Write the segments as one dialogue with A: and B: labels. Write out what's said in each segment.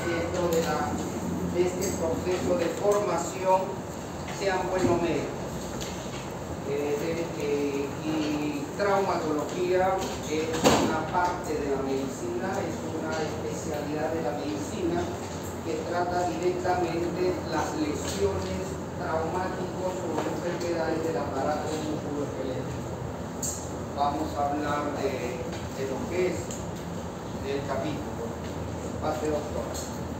A: dentro de este proceso de formación sean buenos médicos. Y traumatología es una parte de la medicina, es una especialidad de la medicina que trata directamente las lesiones traumáticas o enfermedades del aparato musculoesquelético. Vamos a hablar de lo que es el capítulo. Pase, doctora.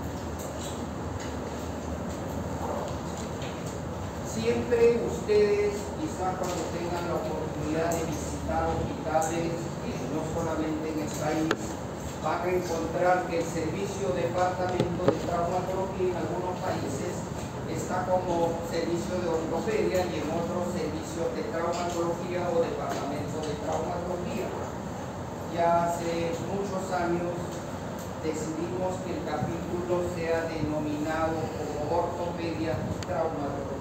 A: Siempre ustedes, quizás cuando tengan la oportunidad de visitar hospitales, no solamente en el país, van a encontrar que el servicio departamento de traumatología en algunos países está como servicio de ortopedia y en otros servicios de traumatología o departamento de traumatología. Ya hace muchos años decidimos que el capítulo sea denominado como ortopedia y traumatología.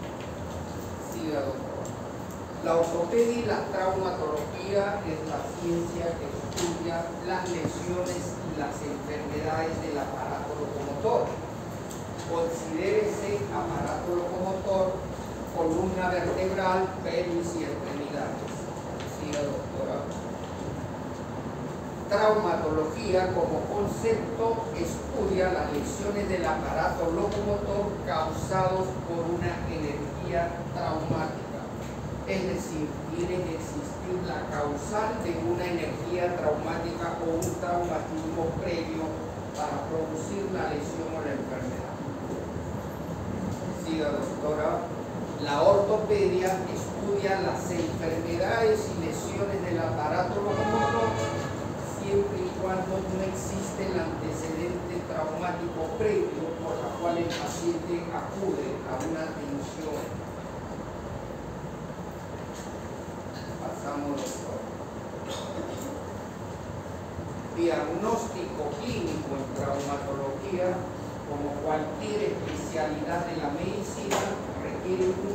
A: La ortopedia y la traumatología es la ciencia que estudia las lesiones y las enfermedades del aparato locomotor. Considérese aparato locomotor, columna vertebral, pelvis y extremidades. Siga, doctora. Traumatología como concepto estudia las lesiones del aparato locomotor causados por una energía traumática. Es decir, tiene que existir la causal de una energía traumática o un traumatismo previo para producir la lesión o la enfermedad. Siga, doctora. La ortopedia estudia las enfermedades y lesiones del aparato locomotor siempre y cuando no existe el antecedente traumático previo por la cual el paciente acude a una atención. Pasamos, doctor. Diagnóstico clínico en traumatología, como cualquier especialidad de la medicina, requiere un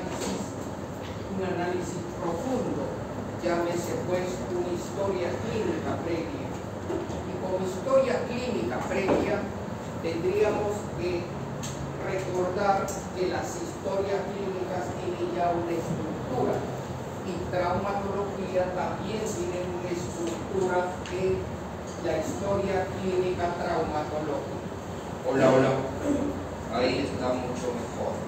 A: análisis profundo. Llámese pues una historia clínica previa. Y como historia clínica previa tendríamos que recordar que las historias clínicas tienen ya una estructura y traumatología también tiene una estructura en la historia clínica traumatológica. Hola, hola. Ahí está mucho mejor.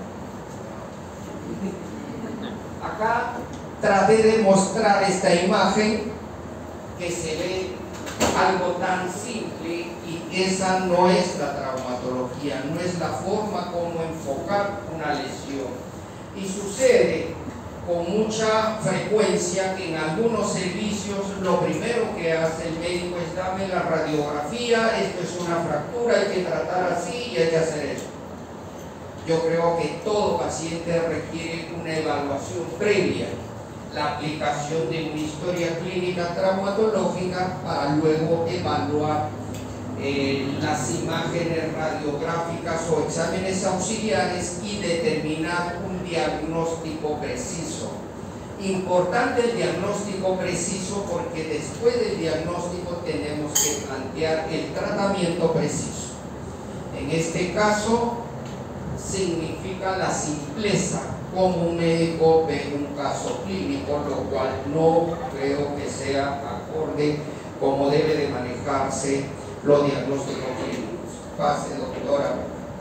A: Acá traté de mostrar esta imagen que se ve algo tan simple y esa no es la traumatología, no es la forma como enfocar una lesión. Y sucede con mucha frecuencia que en algunos servicios lo primero que hace el médico es darme la radiografía, esto es una fractura, hay que tratar así y hay que hacer eso. Yo creo que todo paciente requiere una evaluación previa, la aplicación de una historia clínica traumatológica para luego evaluar las imágenes radiográficas o exámenes auxiliares y determinar un diagnóstico preciso. Importante el diagnóstico preciso porque después del diagnóstico tenemos que plantear el tratamiento preciso. En este caso significa la simpleza como un médico ve un caso clínico, lo cual no creo que sea acorde como debe de manejarse los diagnósticos clínicos. Pase, doctora.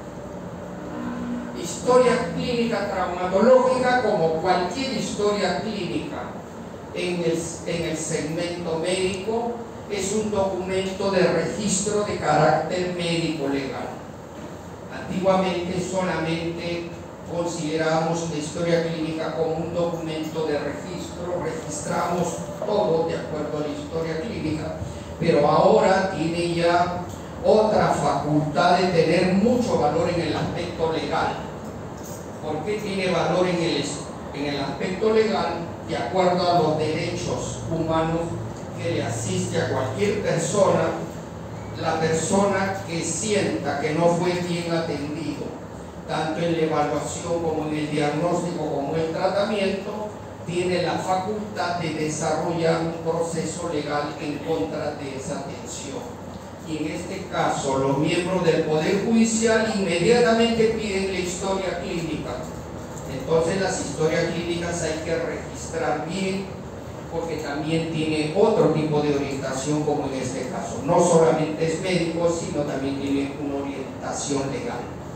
A: Historia clínica traumatológica, como cualquier historia clínica en el segmento médico, es un documento de registro de carácter médico-legal. Antiguamente solamente consideramos la historia clínica como un documento de registro, registramos todo de acuerdo a la historia clínica, pero ahora tiene ya otra facultad de tener mucho valor en el aspecto legal. ¿Por qué tiene valor en el aspecto legal? De acuerdo a los derechos humanos que le asiste a cualquier persona, la persona que sienta que no fue bien atendido, tanto en la evaluación como en el diagnóstico como en el tratamiento, tiene la facultad de desarrollar un proceso legal en contra de esa atención. y en este caso los miembros del Poder Judicial inmediatamente piden la historia clínica. Entonces las historias clínicas hay que registrar bien, porque también tiene otro tipo de orientación, como en este caso. No solamente es médico, sino también tiene una orientación legal.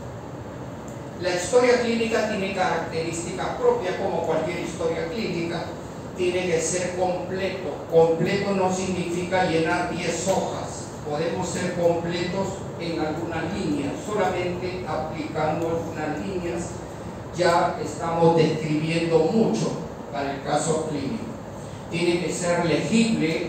A: La historia clínica tiene características propias, como cualquier historia clínica. Tiene que ser completo. Completo no significa llenar 10 hojas. Podemos ser completos en algunas líneas. Solamente aplicando algunas líneas ya estamos describiendo mucho para el caso clínico. Tiene que ser legible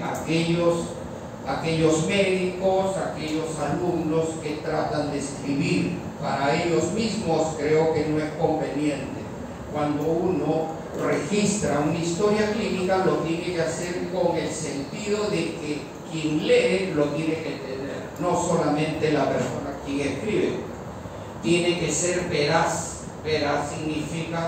A: aquellos médicos, aquellos alumnos que tratan de escribir. Para ellos mismos creo que no es conveniente. Cuando uno registra una historia clínica, lo tiene que hacer con el sentido de que quien lee lo tiene que entender, no solamente la persona quien escribe. Tiene que ser veraz. Veraz significa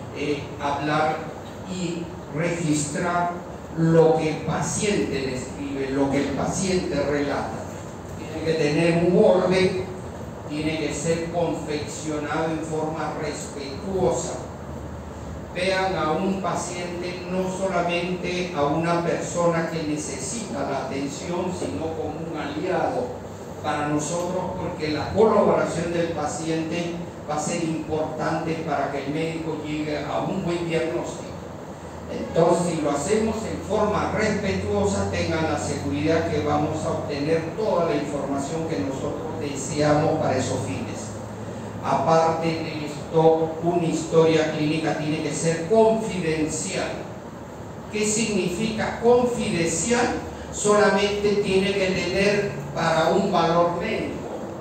A: hablar y registrar lo que el paciente describe, lo que el paciente relata. Tiene que tener un orden, tiene que ser confeccionado en forma respetuosa. Vean a un paciente no solamente a una persona que necesita la atención, sino como un aliado para nosotros, porque la colaboración del paciente va a ser importante para que el médico llegue a un buen diagnóstico. Entonces, si lo hacemos en forma respetuosa, tengan la seguridad que vamos a obtener toda la información que nosotros deseamos para esos fines. Aparte de esto, una historia clínica tiene que ser confidencial. ¿Qué significa confidencial? Solamente tiene que tener para un valor médico.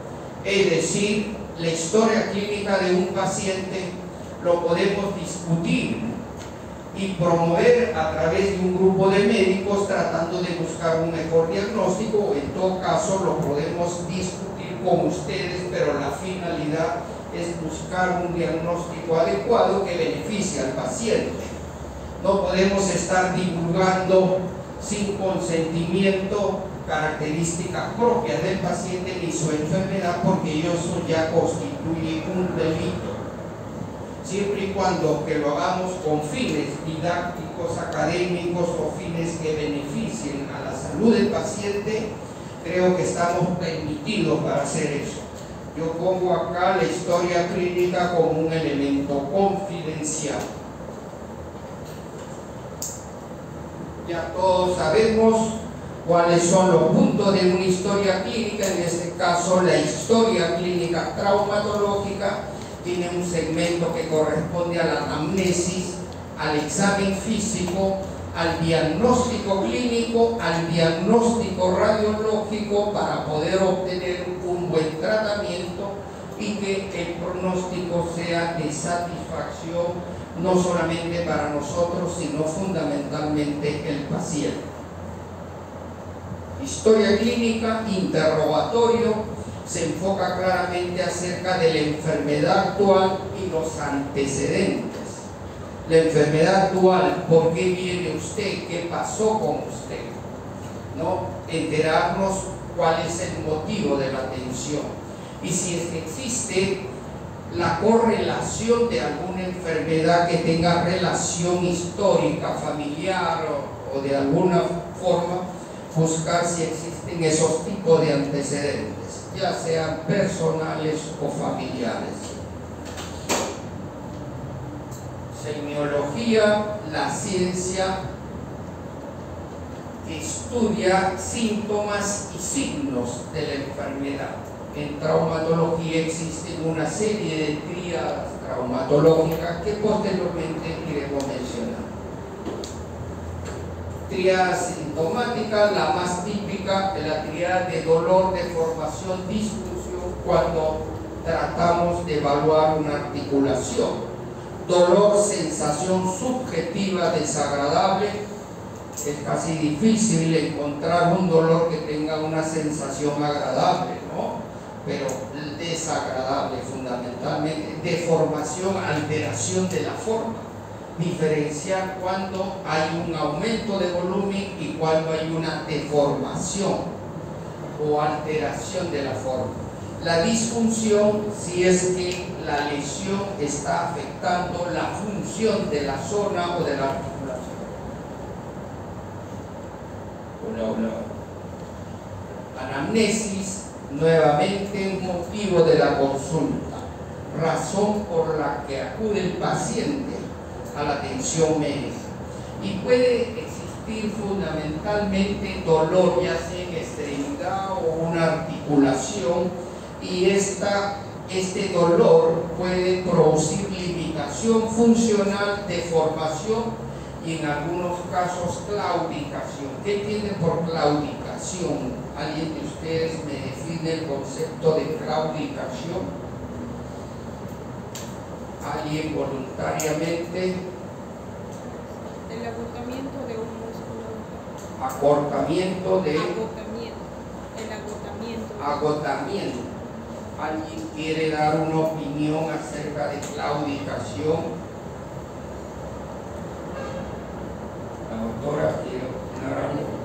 A: Es decir, la historia clínica de un paciente lo podemos discutir y promover a través de un grupo de médicos tratando de buscar un mejor diagnóstico. En todo caso lo podemos discutir con ustedes, pero la finalidad es buscar un diagnóstico adecuado que beneficie al paciente. No podemos estar divulgando sin consentimiento características propias del paciente ni su enfermedad, porque eso ya constituye un delito. Siempre y cuando que lo hagamos con fines didácticos, académicos o fines que beneficien a la salud del paciente, creo que estamos permitidos para hacer eso. Yo pongo acá la historia clínica como un elemento confidencial. Ya todos sabemos cuáles son los puntos de una historia clínica. En este caso, la historia clínica traumatológica tiene un segmento que corresponde a la anamnesis, al examen físico, al diagnóstico clínico, al diagnóstico radiológico, para poder obtener un buen tratamiento y que el pronóstico sea de satisfacción, no solamente para nosotros, sino fundamentalmente el paciente. Historia clínica, interrogatorio, se enfoca claramente acerca de la enfermedad actual y los antecedentes. La enfermedad actual, ¿por qué viene usted? ¿Qué pasó con usted? ¿No? Enterarnos cuál es el motivo de la atención. Y si es que existe la correlación de alguna enfermedad que tenga relación histórica, familiar o de alguna forma, buscar si existen esos tipos de antecedentes, ya sean personales o familiares. Semiología, la ciencia que estudia síntomas y signos de la enfermedad. En traumatología existen una serie de tríadas traumatológicas que posteriormente iremos mencionar. Tríada sintomática, la más típica de la tríada de dolor, deformación, disfunción, cuando tratamos de evaluar una articulación. Dolor, sensación subjetiva desagradable. Es casi difícil encontrar un dolor que tenga una sensación agradable, ¿no? Pero desagradable fundamentalmente. Deformación, alteración de la forma. Diferenciar cuando hay un aumento de volumen y cuando hay una deformación. o alteración de la forma. La disfunción, si es que la lesión está afectando la función de la zona o de la articulación. Anamnesis, nuevamente motivo de la consulta, razón por la que acude el paciente a la atención médica. Y puede existir fundamentalmente dolor, ya sea en extremidad o una articulación, y este dolor puede producir limitación funcional, deformación y en algunos casos claudicación. ¿Qué entienden por claudicación? ¿Alguien de ustedes me define el concepto de claudicación? ¿Alguien voluntariamente?
B: El agotamiento de un músculo.
A: Acortamiento de...
B: Agotamiento. El agotamiento.
A: Agotamiento. ¿Alguien quiere dar una opinión acerca de claudicación? La doctora quiere opinar algo.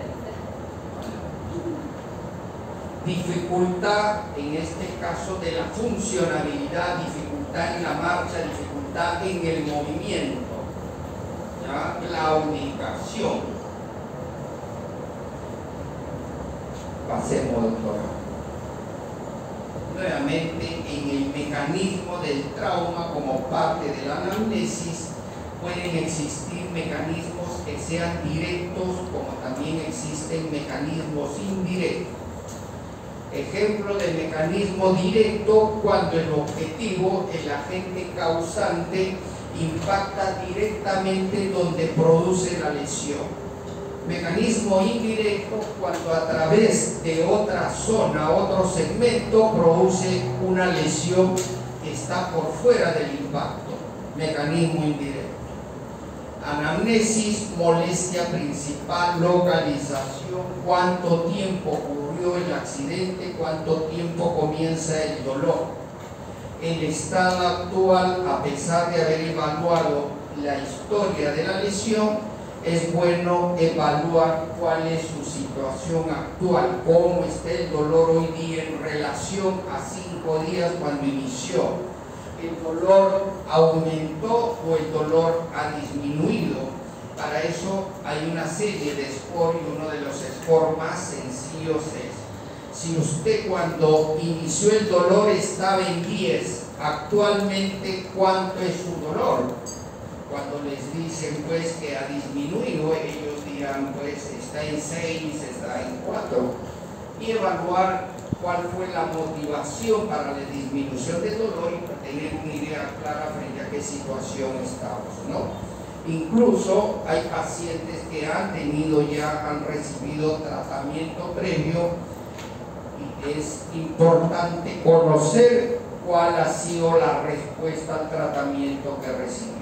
A: Dificultad, en este caso, de la funcionabilidad, dificultad en la marcha, dificultad en el movimiento. ¿Ya? Claudicación. Pasemos, doctora. Nuevamente, en el mecanismo del trauma como parte de la anamnesis pueden existir mecanismos que sean directos, como también existen mecanismos indirectos. Ejemplo de mecanismo directo: cuando el objetivo, el agente causante, impacta directamente donde produce la lesión. Mecanismo indirecto: cuando a través de otra zona, otro segmento, produce una lesión que está por fuera del impacto. Mecanismo indirecto. Anamnesis: molestia principal, localización, cuánto tiempo ocurrió el accidente, cuánto tiempo comienza el dolor. El estado actual, a pesar de haber evaluado la historia de la lesión, es bueno evaluar cuál es su situación actual, cómo está el dolor hoy día en relación a 5 días cuando inició. ¿El dolor aumentó o el dolor ha disminuido? Para eso hay una serie de scores, y uno de los scores más sencillos es: si usted cuando inició el dolor estaba en 10, actualmente ¿cuánto es su dolor? Cuando les dicen pues que ha disminuido, ellos dirán pues está en 6, está en 4, y evaluar cuál fue la motivación para la disminución del dolor y para tener una idea clara frente a qué situación estamos, ¿no? Incluso hay pacientes que han recibido tratamiento previo, y es importante conocer cuál ha sido la respuesta al tratamiento que recibió.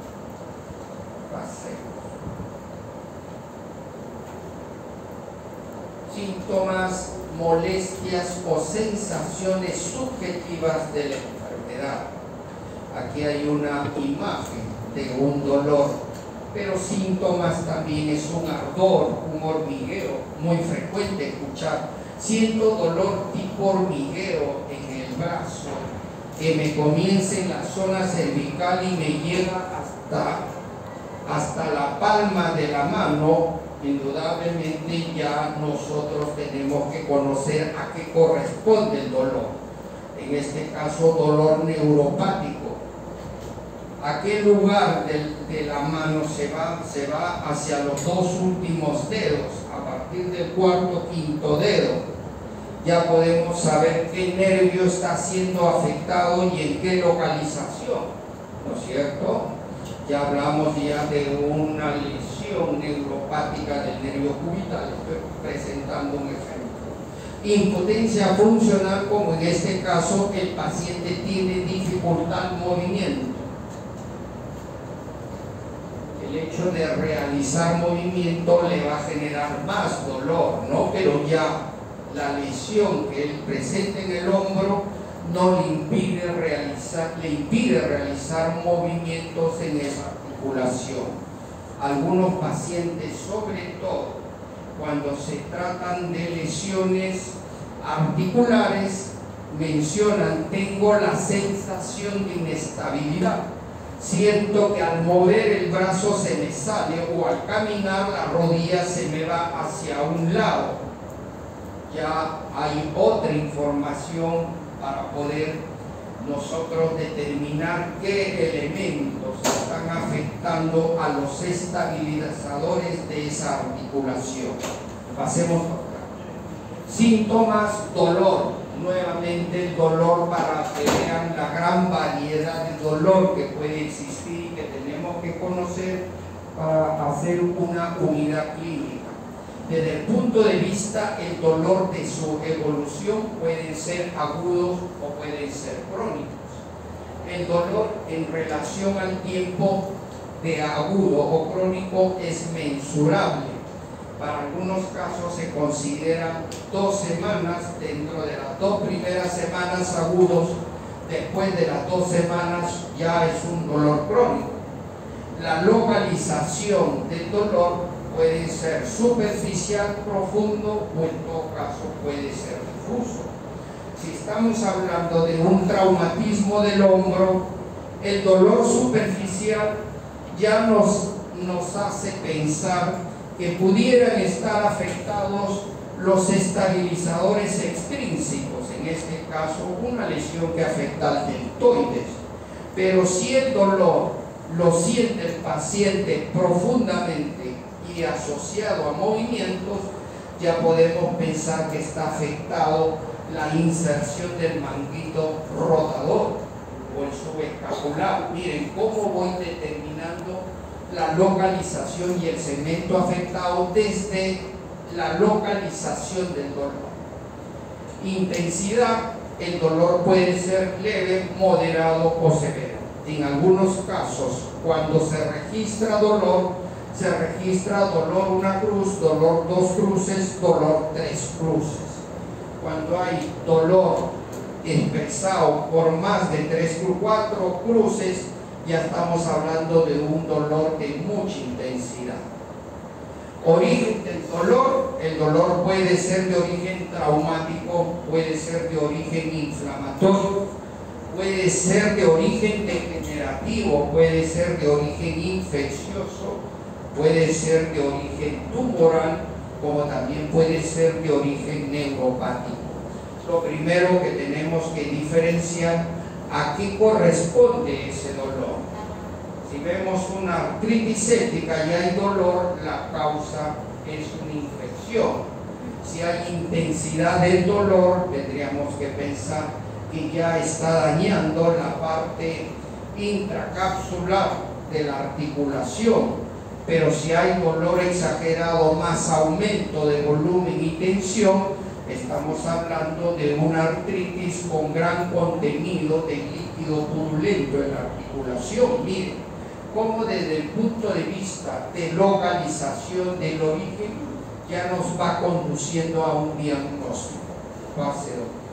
A: Síntomas, molestias o sensaciones subjetivas de la enfermedad. Aquí hay una imagen de un dolor, pero síntomas también es un ardor, un hormigueo, muy frecuente escuchar: siento dolor tipo hormigueo en el brazo, que me comienza en la zona cervical y me llega hasta la palma de la mano. Indudablemente ya nosotros tenemos que conocer a qué corresponde el dolor. En este caso, dolor neuropático. ¿A qué lugar de la mano se va hacia los 2 últimos dedos? A partir del 4º, 5º dedo ya podemos saber qué nervio está siendo afectado y en qué localización, ¿no es cierto? Ya hablamos ya de una lesión neuropática del nervio cubital. Estoy presentando un ejemplo. Impotencia funcional, como en este caso el paciente tiene dificultad en movimiento. El hecho de realizar movimiento le va a generar más dolor, ¿no? Pero ya la lesión que él presenta en el hombro no le impide realizar movimientos en esa articulación. Algunos pacientes, sobre todo cuando se tratan de lesiones articulares, mencionan: tengo la sensación de inestabilidad, siento que al mover el brazo se me sale, o al caminar la rodilla se me va hacia un lado. Ya hay otra información para poder nosotros determinar qué elementos están afectando a los estabilizadores de esa articulación. Pasemos a otra. Síntomas: dolor. Nuevamente el dolor, para que vean la gran variedad de dolor que puede existir y que tenemos que conocer para hacer una unidad clínica. Desde el punto de vista, el dolor de su evolución pueden ser agudos o pueden ser crónicos. El dolor en relación al tiempo de agudo o crónico es mensurable. Para algunos casos se consideran 2 semanas, dentro de las 2 primeras semanas agudos, después de las 2 semanas ya es un dolor crónico. La localización del dolor puede ser superficial, profundo, o en todo caso puede ser difuso. Si estamos hablando de un traumatismo del hombro, el dolor superficial ya nos hace pensar que pudieran estar afectados los estabilizadores extrínsecos, en este caso una lesión que afecta al deltoides. Pero si el dolor lo siente el paciente profundamente y asociado a movimientos, ya podemos pensar que está afectado la inserción del manguito rotador o el subescapular. Miren cómo voy determinando la localización y el segmento afectado desde la localización del dolor. Intensidad: el dolor puede ser leve, moderado o severo. En algunos casos, cuando se registra dolor una cruz, dolor 2 cruces, dolor 3 cruces. Cuando hay dolor expresado por más de 4 cruces, ya estamos hablando de un dolor de mucha intensidad. Origen del dolor: el dolor puede ser de origen traumático, puede ser de origen inflamatorio, puede ser de origen degenerativo, puede ser de origen infeccioso, puede ser de origen tumoral, como también puede ser de origen neuropático. Lo primero que tenemos que diferenciar: ¿a qué corresponde ese dolor? Si vemos una artritis séptica y hay dolor, la causa es una infección. Si hay intensidad del dolor, tendríamos que pensar que ya está dañando la parte intracapsular de la articulación. Pero si hay dolor exagerado más aumento de volumen y tensión, estamos hablando de una artritis con gran contenido de líquido purulento en la articulación. Miren cómo desde el punto de vista de localización del origen ya nos va conduciendo a un diagnóstico. Fase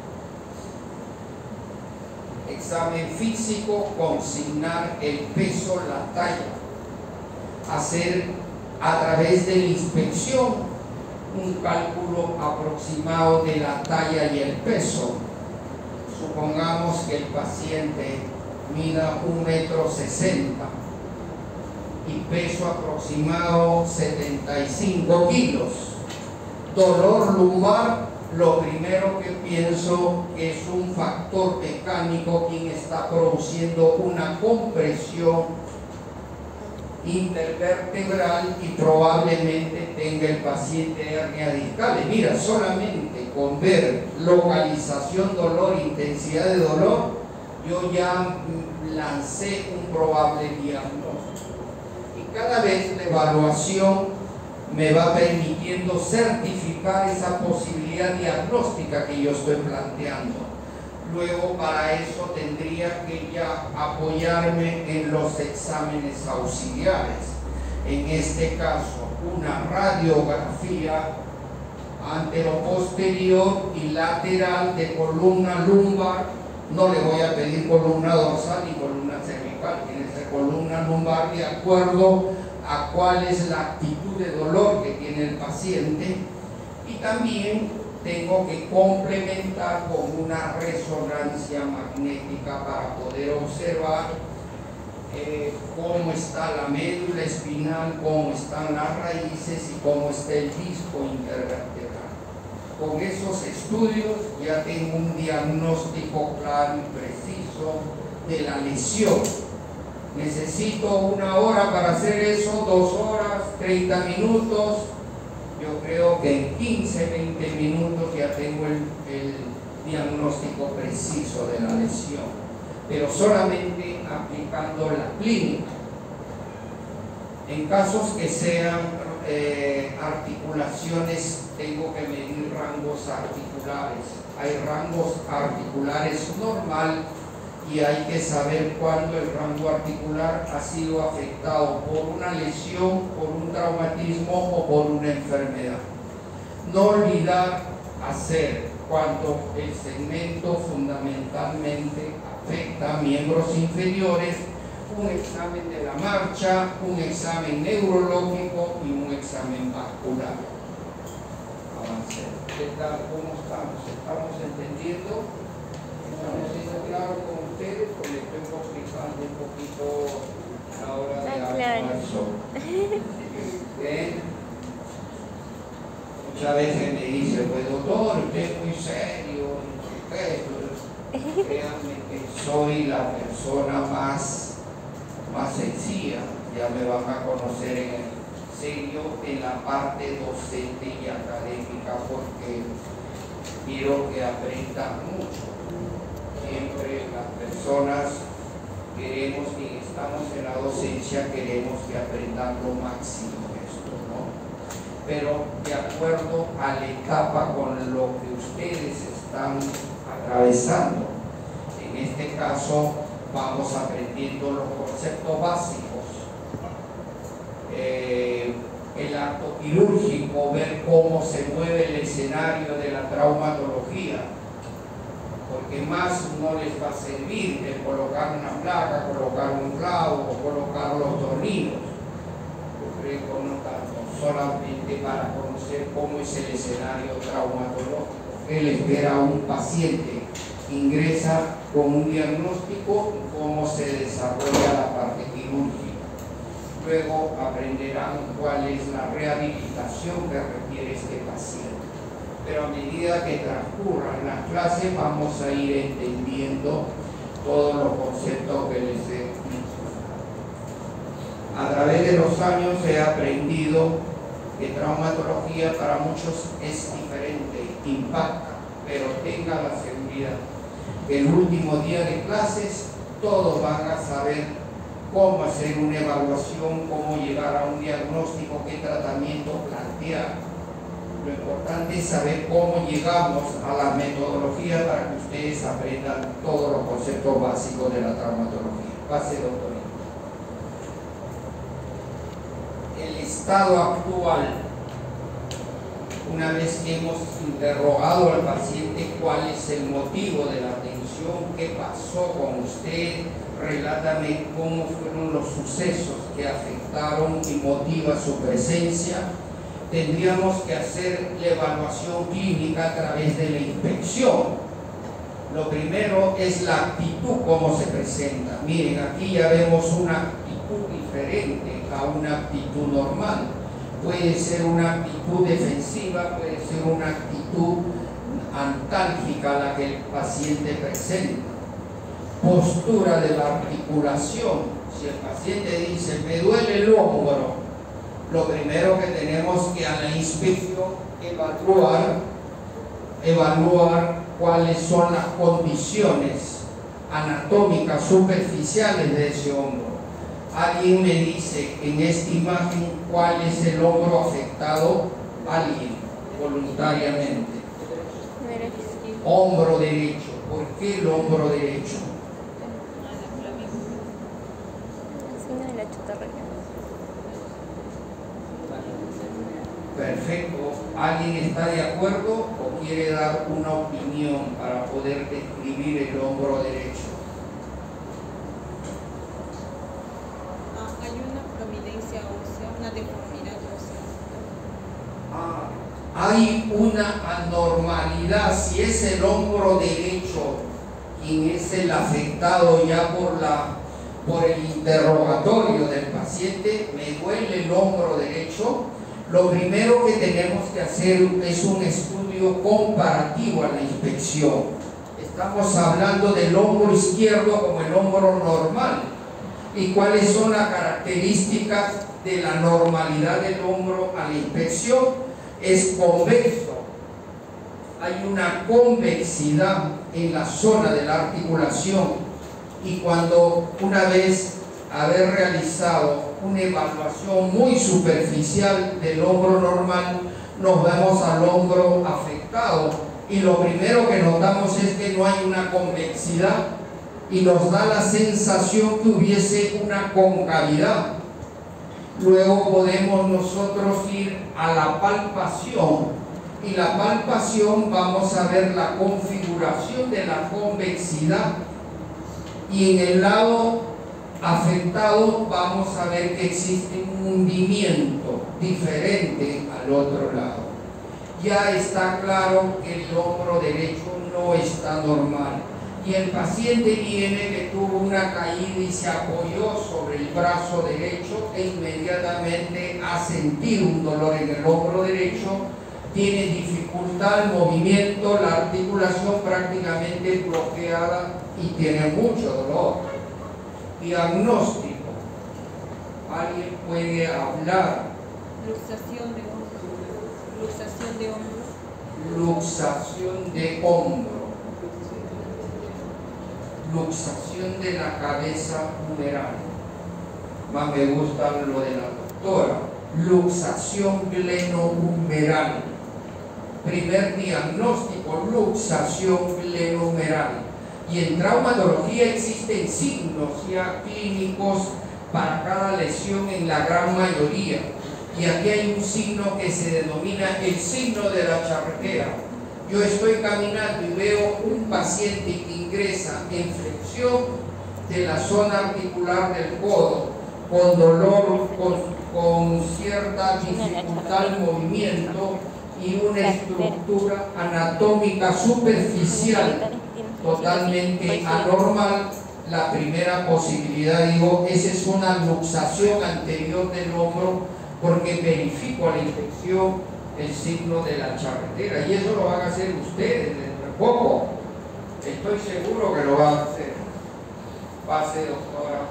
A: 2. Examen físico: consignar el peso, la talla. Hacer a través de la inspección un cálculo aproximado de la talla y el peso. Supongamos que el paciente mida 1,60 m y peso aproximado 75 kilos. Dolor lumbar: lo primero que pienso es un factor mecánico quien está produciendo una compresión intervertebral y probablemente tenga el paciente hernia discal. Mira, solamente con ver localización, dolor, intensidad de dolor, yo ya lancé un probable diagnóstico. Y cada vez la evaluación me va permitiendo certificar esa posibilidad diagnóstica que yo estoy planteando. Luego, para eso tendría que ya apoyarme en los exámenes auxiliares. En este caso, una radiografía antero-posterior y lateral de columna lumbar. No le voy a pedir columna dorsal ni columna cervical, tiene que ser columna lumbar de acuerdo a cuál es la actitud de dolor que tiene el paciente, y también tengo que complementar con una resonancia magnética para poder observar cómo está la médula espinal, cómo están las raíces y cómo está el disco intervertebral. Con esos estudios ya tengo un diagnóstico claro y preciso de la lesión. Necesito 1 hora para hacer eso, 2 horas, 30 minutos. Yo creo que en 15, 20 minutos ya tengo el diagnóstico preciso de la lesión, pero solamente aplicando la clínica. En casos que sean articulaciones, tengo que medir rangos articulares. Hay rangos articulares normal y hay que saber cuándo el rango articular ha sido afectado por una lesión, por un traumatismo o por una enfermedad. No olvidar hacer cuando el segmento fundamentalmente afecta a miembros inferiores, un examen de la marcha, un examen neurológico y un examen vascular. Avancemos. ¿Qué tal? ¿Cómo estamos? ¿Estamos entendiendo? ¿Estamos siendo claros con ustedes? O les estoy complicando un poquito la hora de almuerzo. Muchas veces me dicen, pues doctor, usted es muy serio, créanme que soy la persona más sencilla. Ya me van a conocer en serio en la parte docente y académica, porque quiero que aprendan mucho. Siempre las personas queremos, y estamos en la docencia, queremos que aprendan lo máximo esto, ¿no? Pero de acuerdo a la etapa con lo que ustedes están atravesando. En este caso vamos aprendiendo los conceptos básicos. El acto quirúrgico, ver cómo se mueve el escenario de la traumatología, porque más no les va a servir el colocar una placa, colocar un clavo o colocar los tornillos. Yo creo que no tanto, solamente para conocer cómo es el escenario traumatológico. ¿Qué le espera a un paciente? Ingresa con un diagnóstico, cómo se desarrolla la parte quirúrgica. Luego aprenderán cuál es la rehabilitación que requiere este paciente. Pero a medida que transcurran las clases vamos a ir entendiendo todos los conceptos que les he mencionado. A través de los años he aprendido que traumatología para muchos es diferente, impacta, pero tenga la seguridad que el último día de clases todos van a saber cómo hacer una evaluación, cómo llegar a un diagnóstico, qué tratamiento plantear. Lo importante es saber cómo llegamos a la metodología para que ustedes aprendan todos los conceptos básicos de la traumatología. Pase, doctor. El estado actual, una vez que hemos interrogado al paciente cuál es el motivo de la atención, qué pasó con usted, relátame cómo fueron los sucesos que afectaron y motiva su presencia, tendríamos que hacer la evaluación clínica a través de la inspección. Lo primero es la actitud, cómo se presenta. Miren, aquí ya vemos una actitud diferente a una actitud normal. Puede ser una actitud defensiva, puede ser una actitud antálgica la que el paciente presenta. Postura de la articulación. Si el paciente dice, me duele el hombro, lo primero que tenemos que a la inspección evaluar cuáles son las condiciones anatómicas superficiales de ese hombro. Alguien me dice en esta imagen cuál es el hombro afectado, alguien voluntariamente. Hombro derecho. ¿Por qué el hombro derecho? Perfecto. ¿Alguien está de acuerdo o quiere dar una opinión para poder describir el hombro derecho?
B: Hay una prominencia ósea
A: hay una anormalidad. Si es el hombro derecho quien es el afectado ya por el interrogatorio del paciente, me duele el hombro derecho, lo primero que tenemos que hacer es un estudio comparativo a la inspección. Estamos hablando del hombro izquierdo como el hombro normal. ¿Y cuáles son las características de la normalidad del hombro a la inspección? Es convexo. Hay una convexidad en la zona de la articulación, y cuando una vez haber realizado una evaluación muy superficial del hombro normal, nos vamos al hombro afectado y lo primero que notamos es que no hay una convexidad y nos da la sensación que hubiese una concavidad. Luego podemos nosotros ir a la palpación, y la palpación vamos a ver la configuración de la convexidad, y en el lado afectado vamos a ver que existe un hundimiento diferente al otro lado. Ya está claro que el hombro derecho no está normal, y el paciente viene que tuvo una caída y se apoyó sobre el brazo derecho e inmediatamente ha sentido un dolor en el hombro derecho, tiene dificultad al movimiento, la articulación prácticamente bloqueada y tiene mucho dolor. Diagnóstico. ¿Alguien puede hablar?
B: Luxación de hombro. Luxación de hombro.
A: Luxación de hombro. Luxación de la cabeza humeral. Más me gusta lo de la doctora. Luxación glenohumeral. Primer diagnóstico, luxación glenohumeral. Y en traumatología existen signos ya clínicos para cada lesión en la gran mayoría. Y aquí hay un signo que se denomina el signo de la charretera. Yo estoy caminando y veo un paciente que ingresa en flexión de la zona articular del codo, con dolor, con cierta dificultad al movimiento y una estructura anatómica superficial totalmente anormal. La primera posibilidad, digo, esa es una luxación anterior del hombro, porque verifico a la inspección el signo de la charretera, y eso lo van a hacer ustedes dentro de poco. Estoy seguro que lo van a hacer. Pase, doctora.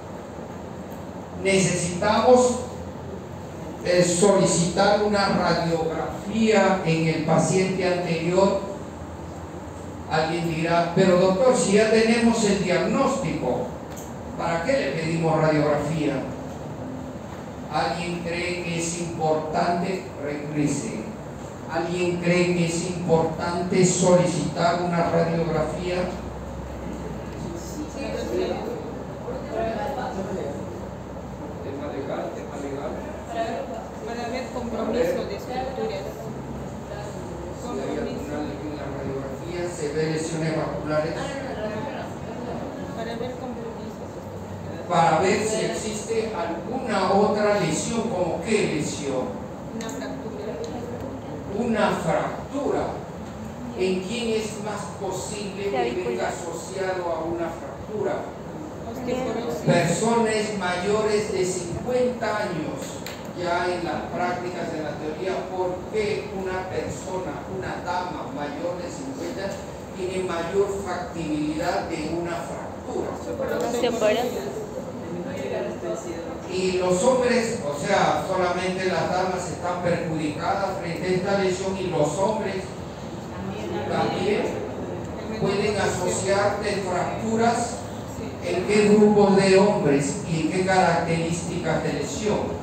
A: Necesitamos solicitar una radiografía en el paciente anterior. Alguien dirá, pero doctor, si ya tenemos el diagnóstico, ¿para qué le pedimos radiografía? ¿Alguien cree que es importante? Regrese. ¿Alguien cree que es importante solicitar una radiografía? ¿Tema legal?
B: Para ver compromiso de estructuras.
A: Si hay alguna en la radiografía, se ve lesiones vasculares.
B: Para ver compromiso.
A: Para ver si existe alguna otra lesión. ¿Como qué lesión?
B: Una fractura.
A: Una fractura. ¿En quién es más posible que venga asociado a una fractura?
B: Osteoporosis.
A: Personas mayores de 50 años. Ya en las prácticas de la teoría, ¿por qué una persona, una dama mayor de 50 tiene mayor factibilidad de una fractura? Y los hombres, o sea, solamente las damas están perjudicadas frente a esta lesión, y los hombres también pueden asociar de fracturas. ¿En qué grupos de hombres y en qué características de lesión?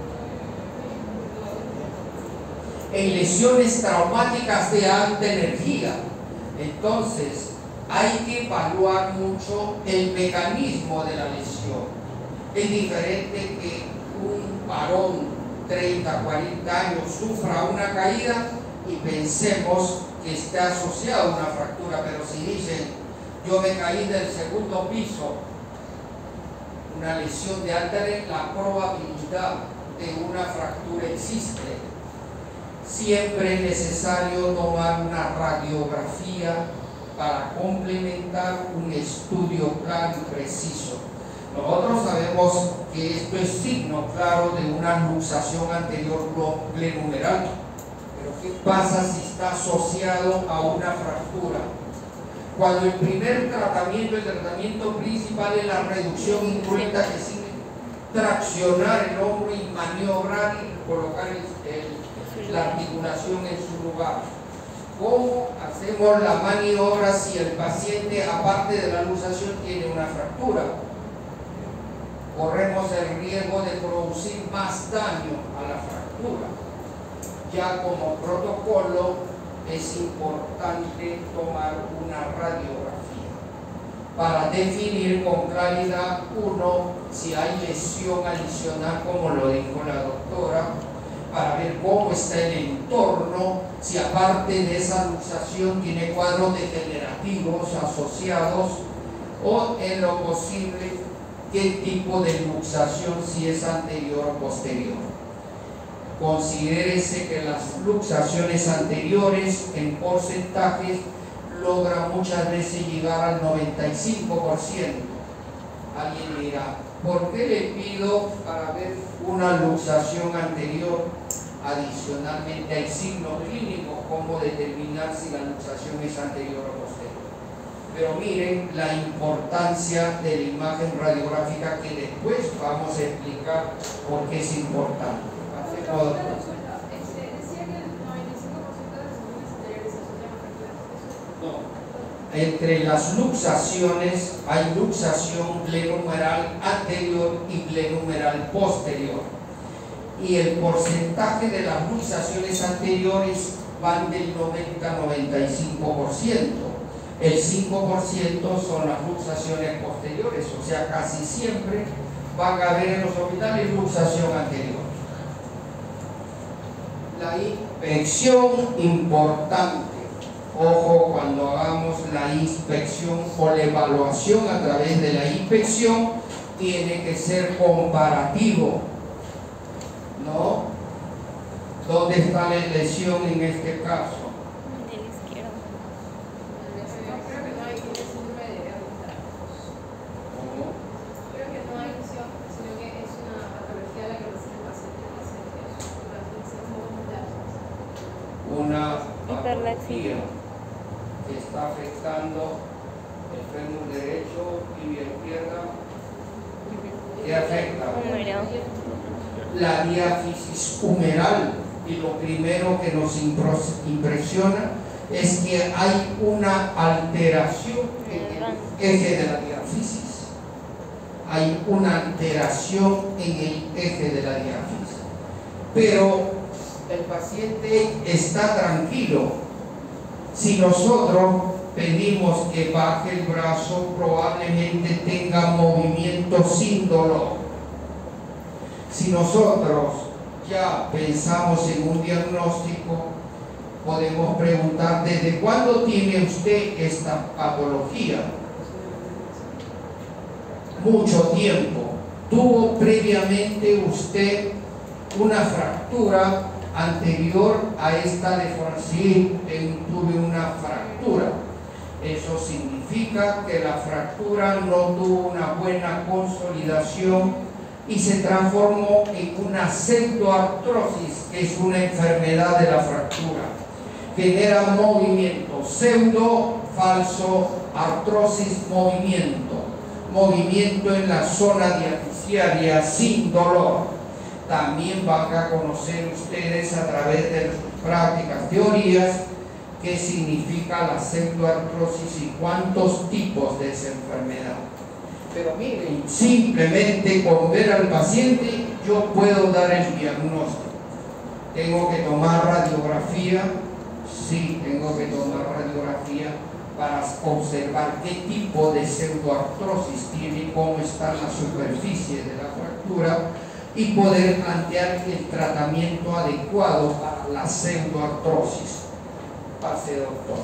A: En lesiones traumáticas de alta energía. Entonces, hay que evaluar mucho el mecanismo de la lesión. Es diferente que un varón 30, 40 años sufra una caída y pensemos que está asociado a una fractura, pero si dicen, yo me caí del segundo piso, una lesión de alta energía, la probabilidad de una fractura existe. siempre es necesario tomar una radiografía para complementar un estudio claro y preciso. Nosotros sabemos que esto es signo claro de una luxación anterior plenumeral, pero ¿qué pasa si está asociado a una fractura? Cuando el primer tratamiento, el tratamiento principal es la reducción incruenta, que significa traccionar el hombro y maniobrar y colocar la articulación en su lugar. ¿Cómo hacemos la maniobra si el paciente, aparte de la luxación, tiene una fractura? Corremos el riesgo de producir más daño a la fractura. Ya como protocolo es importante tomar una radiografía para definir con claridad, uno, si hay lesión adicional, como lo dijo la doctora, para ver cómo está el entorno, si aparte de esa luxación tiene cuadros degenerativos asociados, o en lo posible qué tipo de luxación, si es anterior o posterior. Considérese que las luxaciones anteriores en porcentajes logran muchas veces llegar al 95%. Alguien dirá, ¿por qué le pido para ver una luxación anterior? Adicionalmente hay signos clínicos, cómo determinar si la luxación es anterior o posterior. Pero miren la importancia de la imagen radiográfica, que después vamos a explicar por qué es importante. No. Entre las luxaciones hay luxación plenumeral anterior y plenumeral posterior. Y el porcentaje de las luxaciones anteriores van del 90 a 95%. El 5% son las luxaciones posteriores, o sea, casi siempre van a haber en los hospitales luxación anterior. La inspección importante. Ojo, cuando hagamos la inspección o la evaluación a través de la inspección, tiene que ser comparativo, ¿no? ¿Dónde está la lesión en este caso?
C: De la izquierda.
B: Creo que no hay síndrome de Ehrlich-Danlos.
A: ¿Cómo?
B: Creo que no hay lesión, sino que es una patología a la que recibe el paciente que hace
A: una patología que está afectando el fémur derecho y la izquierda. ¿Qué afecta? La diáfisis humeral. Y lo primero que nos impresiona es que hay una alteración en el eje de la diáfisis. Hay una alteración en el eje de la diáfisis. Pero el paciente está tranquilo. Si nosotros pedimos que baje el brazo, probablemente tenga movimiento sin dolor. Si nosotros ya pensamos en un diagnóstico, podemos preguntar: ¿desde cuándo tiene usted esta patología? Mucho tiempo. ¿Tuvo previamente usted una fractura anterior a esta deformación? Sí, tuve una fractura. Eso significa que la fractura no tuvo una buena consolidación y se transformó en una pseudoartrosis, que es una enfermedad de la fractura. Genera movimiento, pseudo, falso, artrosis, movimiento en la zona diafisiaria sin dolor. También van a conocer ustedes a través de sus prácticas, teorías, qué significa la pseudoartrosis y cuántos tipos de esa enfermedad. Pero miren, simplemente con ver al paciente yo puedo dar el diagnóstico. ¿Tengo que tomar radiografía? Sí, tengo que tomar radiografía para observar qué tipo de pseudoartrosis tiene, cómo está la superficie de la fractura, y poder plantear el tratamiento adecuado para la pseudoartrosis. Pase, doctor.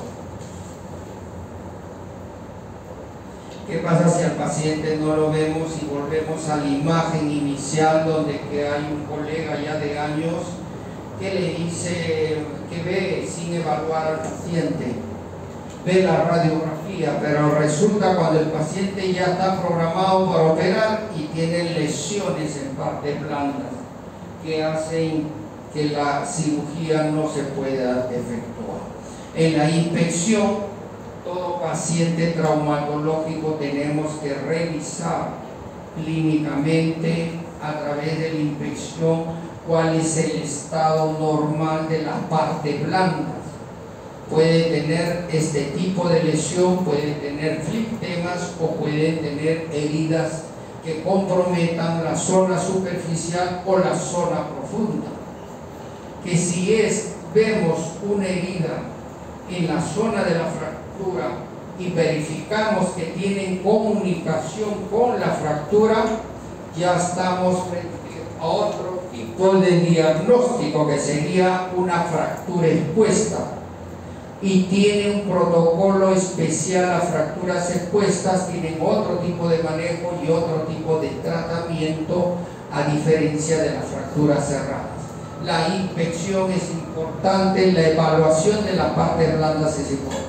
A: ¿Qué pasa si al paciente no lo vemos y volvemos a la imagen inicial, donde que hay un colega ya de años que le dice que ve sin evaluar al paciente, ve la radiografía, pero resulta cuando el paciente ya está programado para operar y tiene lesiones en partes blandas que hacen que la cirugía no se pueda efectuar. En la inspección, todo paciente traumatológico tenemos que revisar clínicamente a través de la inspección cuál es el estado normal de las partes blandas. Puede tener este tipo de lesión, puede tener flictemas o puede tener heridas que comprometan la zona superficial o la zona profunda. Que si vemos una herida en la zona de la fractura y verificamos que tienen comunicación con la fractura, ya estamos frente a otro tipo de diagnóstico que sería una fractura expuesta, y tiene un protocolo especial. Las fracturas expuestas tienen otro tipo de manejo y otro tipo de tratamiento a diferencia de las fracturas cerradas. La inspección es importante, la evaluación de las partes blandas es importante.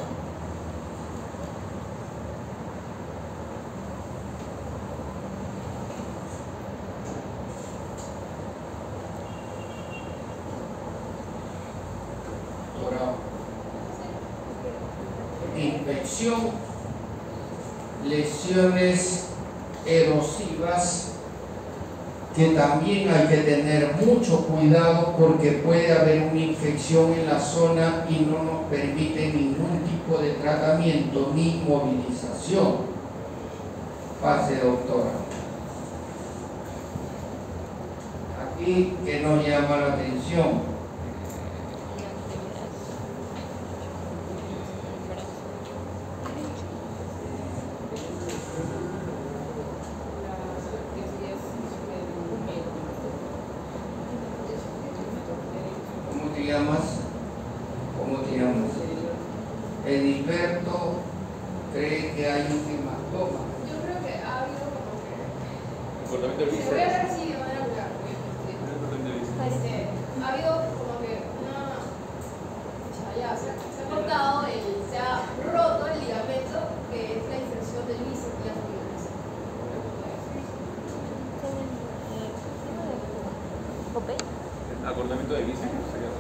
A: Infección, lesiones erosivas, que también hay que tener mucho cuidado porque puede haber una infección en la zona y no nos permite ningún tipo de tratamiento ni movilización. Pase, doctora. Aquí, que nos llama la atención, ¿cómo te llamas? Edilberto cree que hay un hematoma.
B: Yo creo que ha habido como que...
C: Comportamiento del
B: Te voy a hablar así de manera vulgar. Ha habido como que una... Ya, se ha cortado, se ha roto el ligamento, que es la inserción del bíceps y las piernas.
C: Acortamiento de bíceps.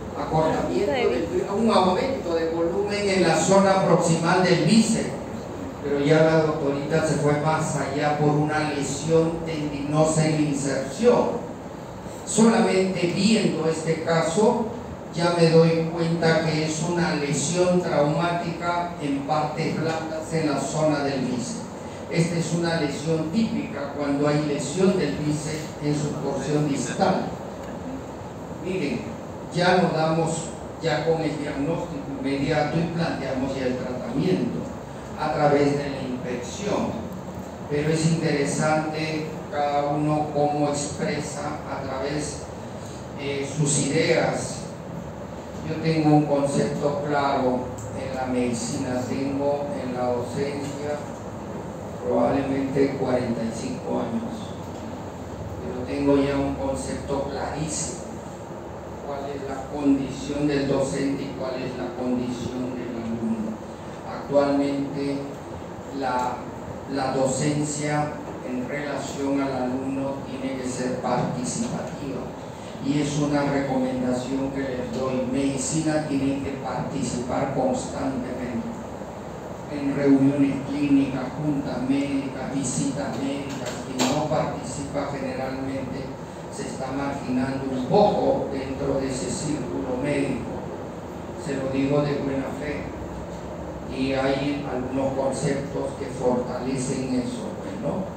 A: Un aumento de volumen en la zona proximal del bíceps, pero ya la doctorita se fue más allá por una lesión tendinosa en la inserción. Solamente viendo este caso ya me doy cuenta que es una lesión traumática en partes blandas en la zona del bíceps. Esta es una lesión típica cuando hay lesión del bíceps en su porción distal. Miren, ya nos damos ya con el diagnóstico inmediato y planteamos ya el tratamiento a través de la inspección, pero es interesante cada uno cómo expresa a través sus ideas. Yo tengo un concepto claro en la medicina, tengo en la docencia probablemente 45 años, pero tengo ya un concepto clarísimo cuál es la condición del docente y cuál es la condición del alumno. Actualmente la docencia en relación al alumno tiene que ser participativa, y es una recomendación que les doy. Medicina tiene que participar constantemente en reuniones clínicas, juntas médicas, visitas médicas. Quien no participa generalmente se está marginando un poco dentro de ese círculo médico. Se lo digo de buena fe, y hay algunos conceptos que fortalecen eso. Bueno,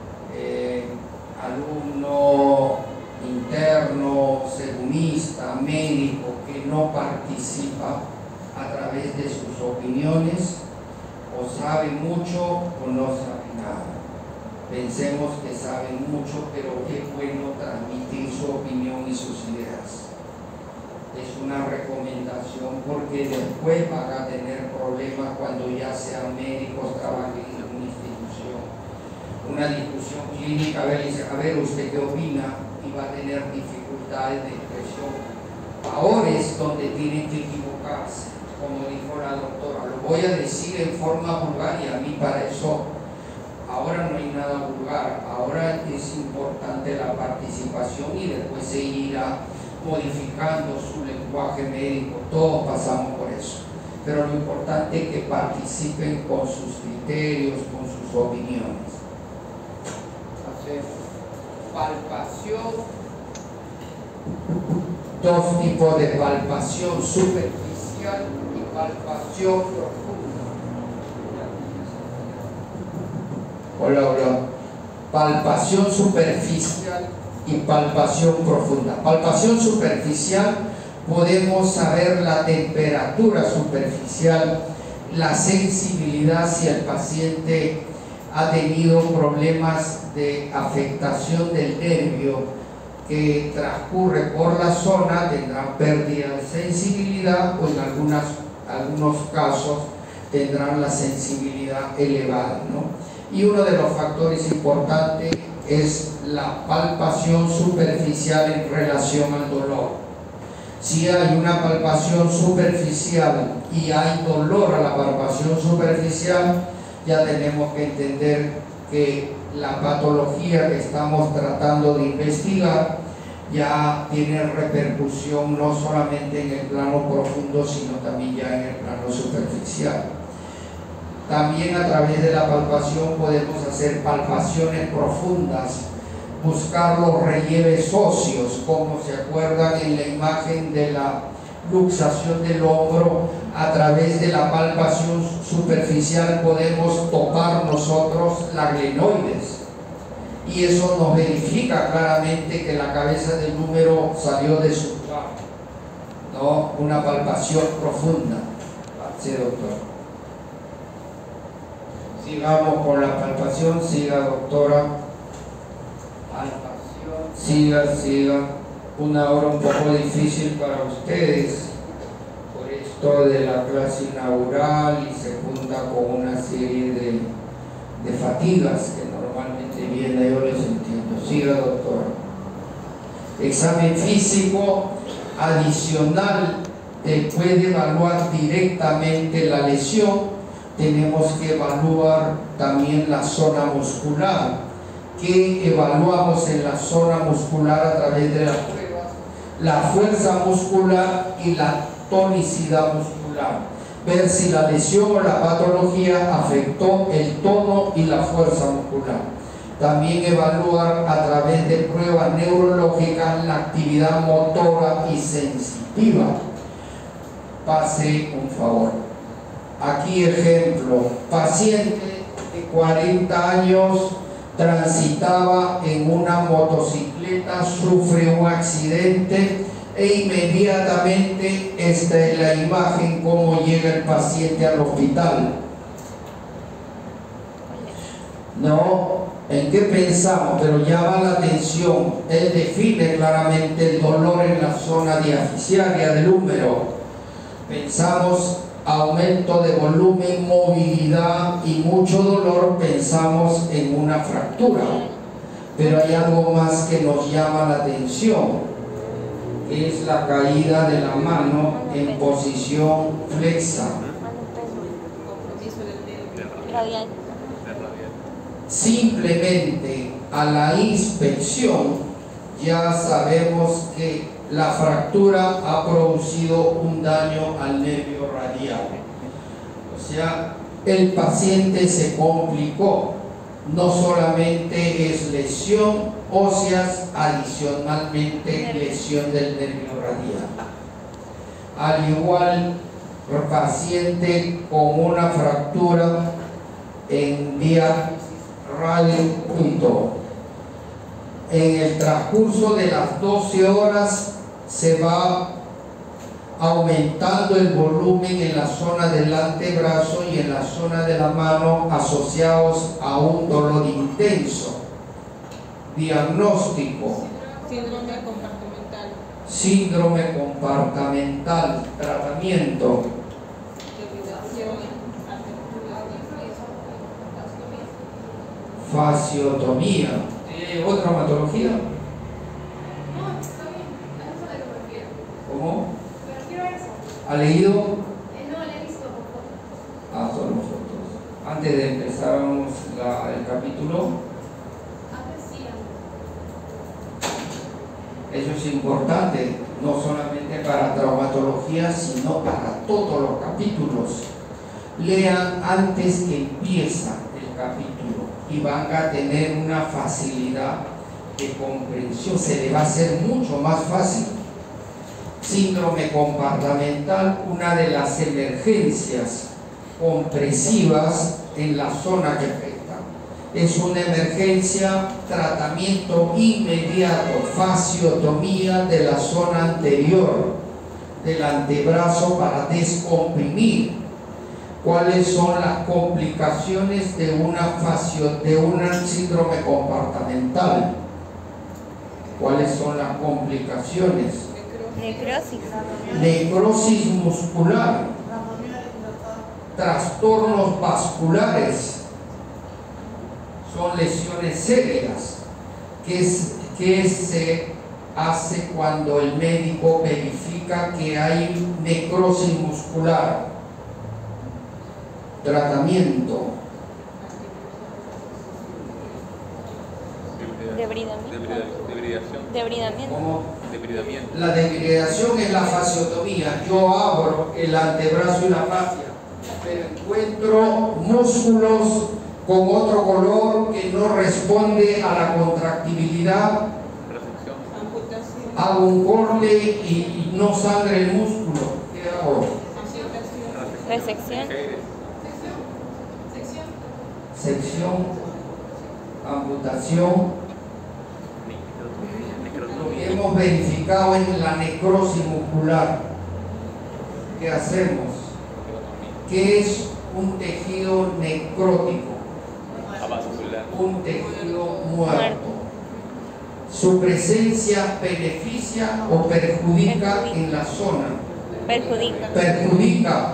A: alumno interno, segundista, médico que no participa a través de sus opiniones, o sabe mucho o no sabe nada. Pensemos que saben mucho, pero es bueno transmitir su opinión y sus ideas. Es una recomendación, porque después van a tener problemas cuando ya sean médicos, trabajen en una institución. Una discusión clínica, a ver, dice, a ver, ¿usted qué opina? Y va a tener dificultades de expresión. Ahora es donde tienen que equivocarse, como dijo la doctora. Lo voy a decir en forma vulgar y a mí para eso ahora no hay nada vulgar. Ahora es importante la participación y después se irá modificando su lenguaje médico. Todos pasamos por eso. Pero lo importante es que participen con sus criterios, con sus opiniones. Hacemos palpación. Dos tipos de palpación: superficial y palpación profunda. Hola. Palpación superficial y palpación profunda. Palpación superficial, podemos saber la temperatura superficial, la sensibilidad si el paciente ha tenido problemas de afectación del nervio que transcurre por la zona, tendrán pérdida de sensibilidad o en algunos casos tendrán la sensibilidad elevada, ¿no? Y uno de los factores importantes es la palpación superficial en relación al dolor. Si hay una palpación superficial y hay dolor a la palpación superficial, ya tenemos que entender que la patología que estamos tratando de investigar ya tiene repercusión no solamente en el plano profundo, sino también ya en el plano superficial. También a través de la palpación podemos hacer palpaciones profundas, buscar los relieves óseos, como se acuerdan en la imagen de la luxación del hombro. A través de la palpación superficial podemos topar nosotros la glenoides y eso nos verifica claramente que la cabeza del número salió de su lugar, ¿no? Una palpación profunda. Sí, doctor. Sigamos con la palpación. Siga, doctora. Palpación. Siga. Una hora un poco difícil para ustedes por esto de la clase inaugural y se junta con una serie de fatigas que normalmente viene, yo les entiendo. Siga, doctora. Examen físico adicional. Después de evaluar directamente la lesión, tenemos que evaluar también la zona muscular. ¿Qué evaluamos en la zona muscular a través de las pruebas? La fuerza muscular y la tonicidad muscular. Ver si la lesión o la patología afectó el tono y la fuerza muscular. También evaluar a través de pruebas neurológicas la actividad motora y sensitiva. Pase un favor. Aquí ejemplo, paciente de 40 años, transitaba en una motocicleta, sufre un accidente e inmediatamente esta es la imagen cómo llega el paciente al hospital. No, ¿en qué pensamos? Pero llama la atención, él define claramente el dolor en la zona diafisiaria del húmero. Pensamos aumento de volumen, movilidad y mucho dolor, pensamos en una fractura. Pero hay algo más que nos llama la atención, que es la caída de la mano en posición flexa. Simplemente a la inspección ya sabemos que la fractura ha producido un daño al nervio radial. O sea, el paciente se complicó. No solamente es lesión ósea, adicionalmente lesión del nervio radial. Al igual, el paciente con una fractura en diáfisis radio-punto. En el transcurso de las 12 horas se va aumentando el volumen en la zona del antebrazo y en la zona de la mano, asociados a un dolor intenso. Diagnóstico:
C: síndrome compartimental.
A: Síndrome compartimental. Tratamiento: fasciotomía. ¿Otra patología?
B: No, está bien, a eso se le refiere.
A: ¿Cómo? ¿Ha leído?
B: No, le he visto por favor.
A: Solo fotos. Antes de empezar el capítulo,
B: Sí.
A: eso es importante, no solamente para traumatología, sino para todos los capítulos. Lean antes que empieza el capítulo y van a tener una facilidad de comprensión, se le va a hacer mucho más fácil. Síndrome comportamental, una de las emergencias compresivas en la zona que afecta. Es una emergencia, tratamiento inmediato, fasciotomía de la zona anterior del antebrazo para descomprimir. ¿Cuáles son las complicaciones de un síndrome comportamental? ¿Cuáles son las complicaciones?
D: Necrosis.
A: Necrosis muscular, trastornos vasculares, son lesiones serias. ¿Qué se hace cuando el médico verifica que hay necrosis muscular? Tratamiento.
D: Debridamiento.
A: ¿Cómo? La debridación es la fasciotomía. Yo abro el antebrazo y la fascia, pero encuentro músculos con otro color que no responde a la contractibilidad. Hago un corte y no sangre el músculo. ¿Qué hago?
D: Resección.
A: Sección, amputación. Lo que hemos verificado en la necrosis muscular. ¿Qué hacemos? ¿Qué es un tejido necrótico? Un tejido muerto. ¿Su presencia beneficia o perjudica en la zona?
D: Perjudica.
A: Perjudica.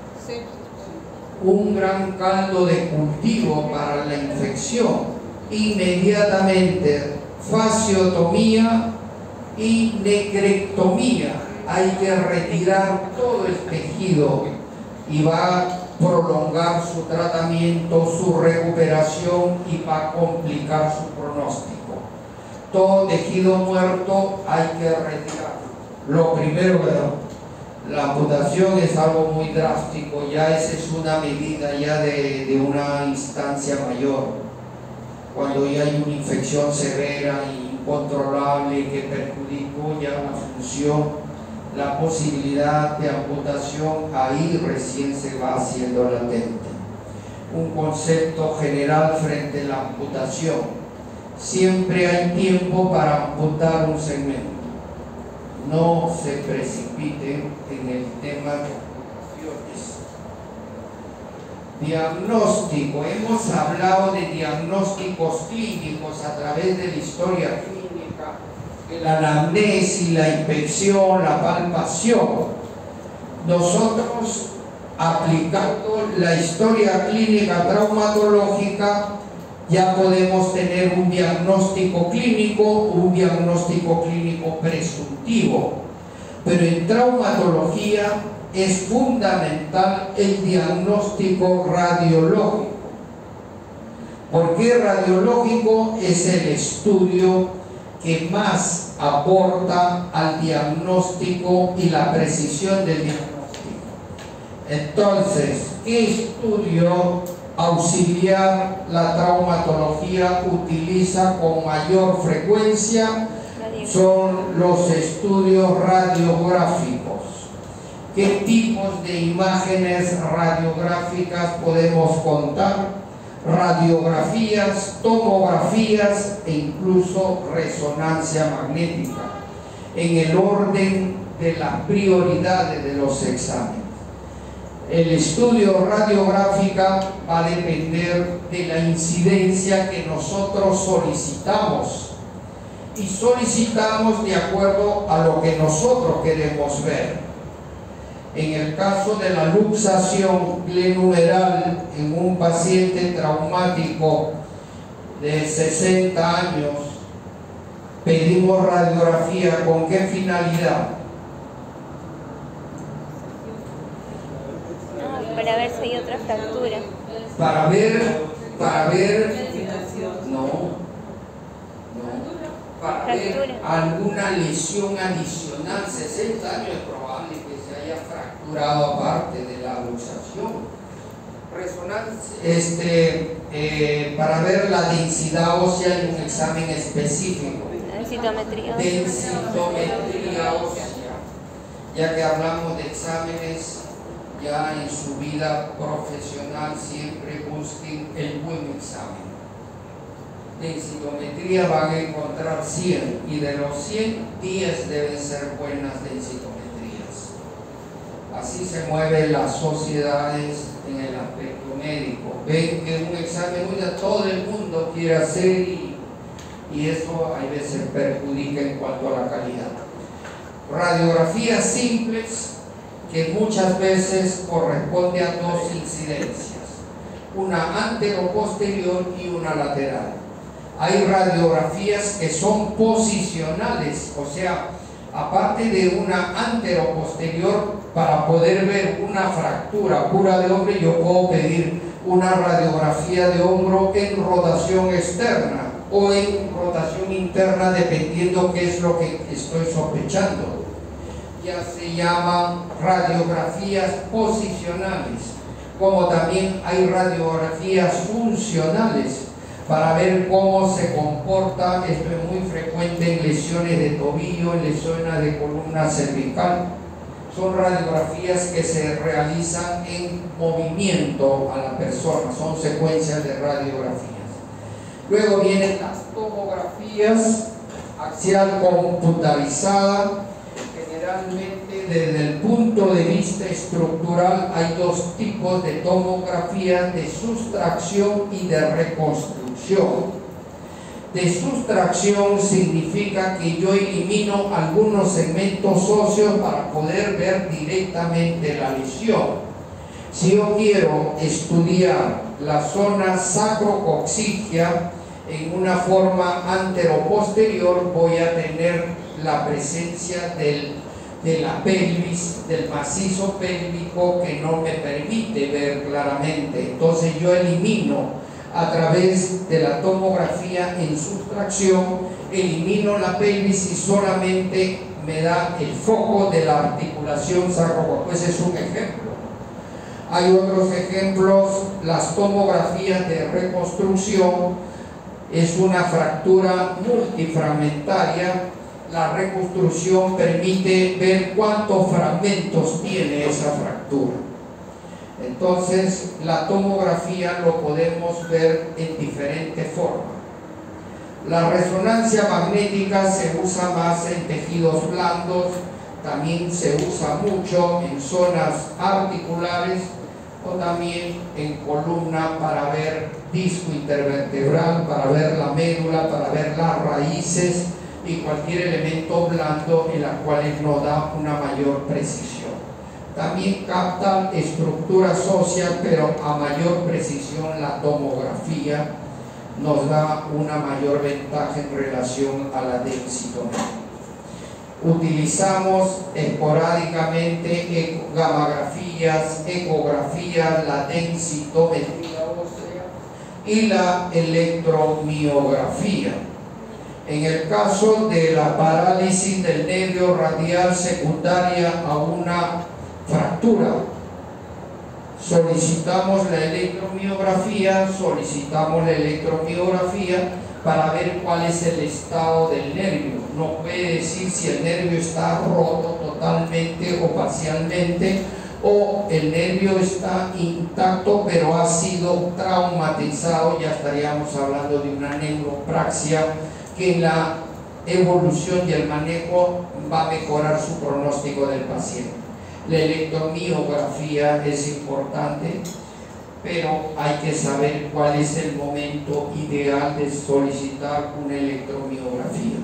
A: Un gran caldo de cultivo para la infección. Inmediatamente fasciotomía y necrectomía. Hay que retirar todo el tejido y va a prolongar su tratamiento, su recuperación y va a complicar su pronóstico. Todo tejido muerto hay que retirar. Lo primero, la amputación es algo muy drástico, ya esa es una medida ya de una instancia mayor. Cuando ya hay una infección severa e incontrolable que perjudicó ya la función, la posibilidad de amputación, ahí recién se va haciendo latente. Un concepto general frente a la amputación: siempre hay tiempo para amputar un segmento. No se precipiten en el tema de amputaciones. Diagnóstico. Hemos hablado de diagnósticos clínicos a través de la historia clínica, la anamnesis, la inspección, la palpación. Nosotros, aplicando la historia clínica traumatológica, ya podemos tener un diagnóstico clínico presuntivo. Pero en traumatología es fundamental el diagnóstico radiológico. ¿Por qué radiológico? Es el estudio que más aporta al diagnóstico y la precisión del diagnóstico. Entonces, ¿qué estudio auxiliar la traumatología utiliza con mayor frecuencia? Son los estudios radiográficos. ¿Qué tipos de imágenes radiográficas podemos contar? Radiografías, tomografías e incluso resonancia magnética, en el orden de las prioridades de los exámenes. El estudio radiográfica va a depender de la incidencia que nosotros solicitamos, y solicitamos de acuerdo a lo que nosotros queremos ver. En el caso de la luxación glenumeral en un paciente traumático de 60 años, pedimos radiografía. ¿Con qué finalidad?
D: Para ver si hay otra fractura.
A: Para ver, no, para ver
D: Fractura.
A: alguna lesión adicional. 60 años es probable que se haya fracturado aparte de la luxación. Resonancia, para ver la densidad ósea en un examen específico.
D: Densitometría.
A: Densitometría ósea. Ya que hablamos de exámenes, ya en su vida profesional siempre busquen el buen examen. Densitometría van a encontrar 100 y de los 100, 10 deben ser buenas densitometrías. Así se mueven las sociedades en el aspecto médico. Ven que un examen todo el mundo quiere hacer y eso a veces perjudica en cuanto a la calidad. Radiografías simples que muchas veces corresponde a dos incidencias, una antero-posterior y una lateral. Hay radiografías que son posicionales, o sea, aparte de una antero-posterior, para poder ver una fractura pura de hombro, yo puedo pedir una radiografía de hombro en rotación externa o en rotación interna, dependiendo qué es lo que estoy sospechando. Ya se llaman radiografías posicionales, como también hay radiografías funcionales para ver cómo se comporta. Esto es muy frecuente en lesiones de tobillo, en lesiones de columna cervical. Son radiografías que se realizan en movimiento a la persona, son secuencias de radiografías. Luego vienen las tomografías axial computarizada. Generalmente, desde el punto de vista estructural, hay dos tipos de tomografía: de sustracción y de reconstrucción. De sustracción significa que yo elimino algunos segmentos óseos para poder ver directamente la lesión. Si yo quiero estudiar la zona sacrocoxígea en una forma antero-posterior, voy a tener la presencia de la pelvis, del macizo pélvico, que no me permite ver claramente. Entonces yo elimino a través de la tomografía en sustracción, elimino la pelvis y solamente me da el foco de la articulación sacrocoxígea. Ese es un ejemplo. Hay otros ejemplos: las tomografías de reconstrucción. Es una fractura multifragmentaria. La reconstrucción permite ver cuántos fragmentos tiene esa fractura. Entonces, la tomografía lo podemos ver en diferentes formas. La resonancia magnética se usa más en tejidos blandos, también se usa mucho en zonas articulares o también en columna para ver disco intervertebral, para ver la médula, para ver las raíces y cualquier elemento blando en la cual nos da una mayor precisión. También capta estructuras óseas, pero a mayor precisión la tomografía nos da una mayor ventaja en relación a la densitometría. Utilizamos esporádicamente gammagrafías, ecografías, la densitometría ósea y la electromiografía. En el caso de la parálisis del nervio radial secundaria a una fractura, solicitamos la electromiografía, para ver cuál es el estado del nervio. No puede decir si el nervio está roto totalmente o parcialmente, o el nervio está intacto pero ha sido traumatizado. Ya estaríamos hablando de una neuropraxia que en la evolución y el manejo va a mejorar su pronóstico del paciente. La electromiografía es importante, pero hay que saber cuál es el momento ideal de solicitar una electromiografía.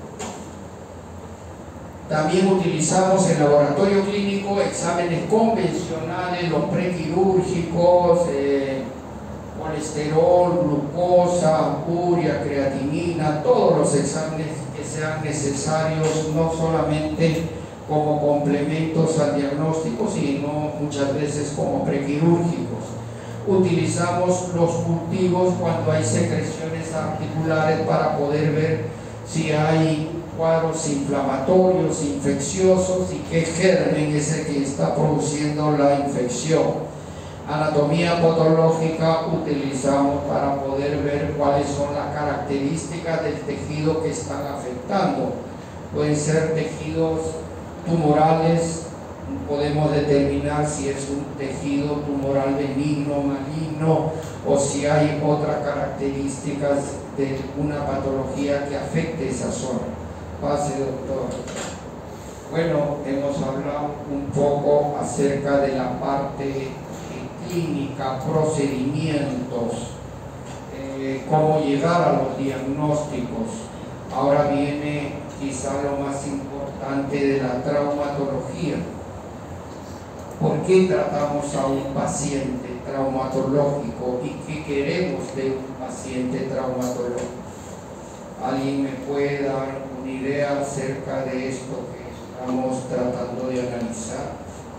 A: También utilizamos en laboratorio clínico exámenes convencionales, los prequirúrgicos, colesterol, glucosa, urea, creatinina, todos los exámenes que sean necesarios, no solamente como complementos al diagnóstico, sino muchas veces como prequirúrgicos. Utilizamos los cultivos cuando hay secreciones articulares para poder ver si hay cuadros inflamatorios, infecciosos y qué germen es el que está produciendo la infección. Anatomía patológica utilizamos para poder ver cuáles son las características del tejido que están afectando. Pueden ser tejidos tumorales, podemos determinar si es un tejido tumoral benigno, maligno, o si hay otras características de una patología que afecte esa zona. Pase, doctor. Bueno, hemos hablado un poco acerca de la parte clínica, procedimientos, cómo llegar a los diagnósticos. Ahora viene quizá lo más importante de la traumatología. ¿Por qué tratamos a un paciente traumatológico y qué queremos de un paciente traumatológico? ¿Alguien me puede dar una idea acerca de esto que estamos tratando de analizar?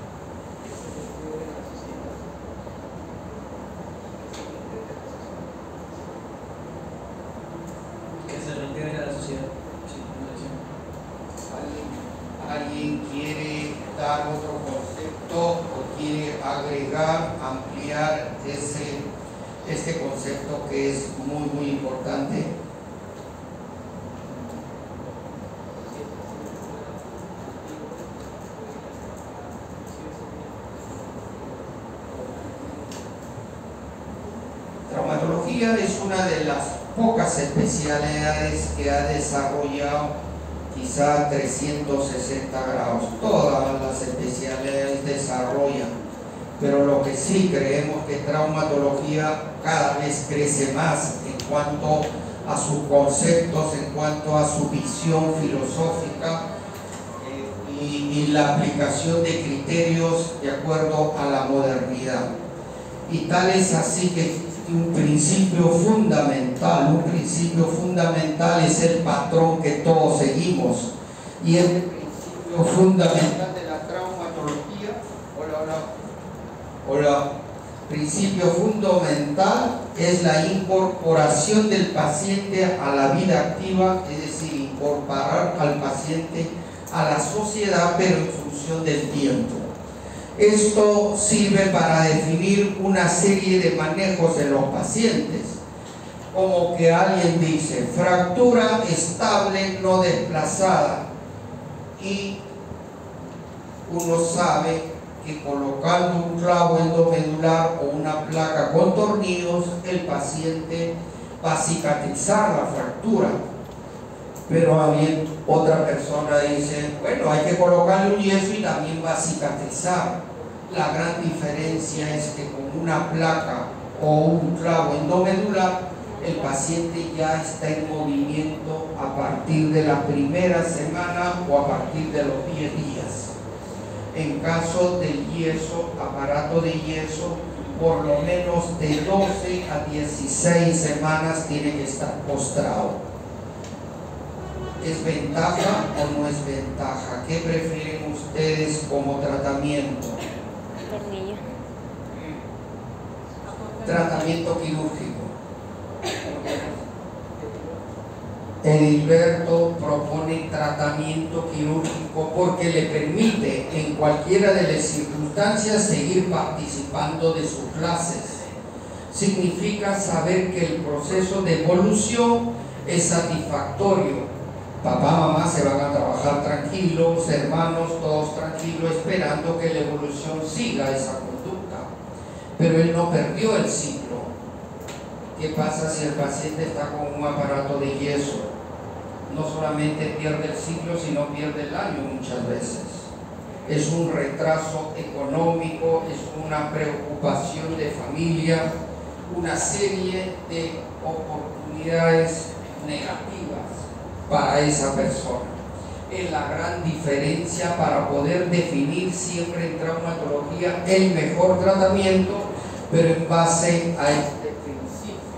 E: Que se reintegre a la sociedad.
A: ¿Alguien quiere dar otro concepto o quiere agregar, ampliar este concepto que es muy, muy importante? Traumatología es una de las pocas especialidades que ha desarrollado quizá 360 grados. Todas las especialidades desarrollan, pero lo que sí creemos que traumatología cada vez crece más en cuanto a sus conceptos, en cuanto a su visión filosófica y la aplicación de criterios de acuerdo a la modernidad. Y tal es así que un principio fundamental es el patrón que todos seguimos, y el principio fundamental de la traumatología principio fundamental es la incorporación del paciente a la vida activa, es decir, incorporar al paciente a la sociedad, pero en función del tiempo. Esto sirve para definir una serie de manejos en los pacientes, como que alguien dice fractura estable no desplazada, y uno sabe que colocando un clavo endomedular o una placa con tornillos el paciente va a cicatrizar la fractura. Pero alguien, otra persona dice, bueno, hay que colocarle un yeso y también va a cicatrizar. La gran diferencia es que con una placa o un clavo endomedular el paciente ya está en movimiento a partir de la primera semana o a partir de los 10 días. En caso del yeso, aparato de yeso, por lo menos de 12 a 16 semanas tiene que estar postrado. ¿Es ventaja o no es ventaja? ¿Qué prefieren ustedes como tratamiento?
D: Tornillo.
A: Tratamiento quirúrgico. Edilberto propone tratamiento quirúrgico porque le permite en cualquiera de las circunstancias seguir participando de sus clases. Significa saber que el proceso de evolución es satisfactorio. Papá, mamá se van a trabajar tranquilos, hermanos todos tranquilos, esperando que la evolución siga esa conducta. Pero él no perdió el ciclo. ¿Qué pasa si el paciente está con un aparato de yeso? No solamente pierde el ciclo, sino pierde el año muchas veces. Es un retraso económico, es una preocupación de familia, una serie de oportunidades negativas para esa persona. Es la gran diferencia para poder definir siempre en traumatología el mejor tratamiento, pero en base a este principio.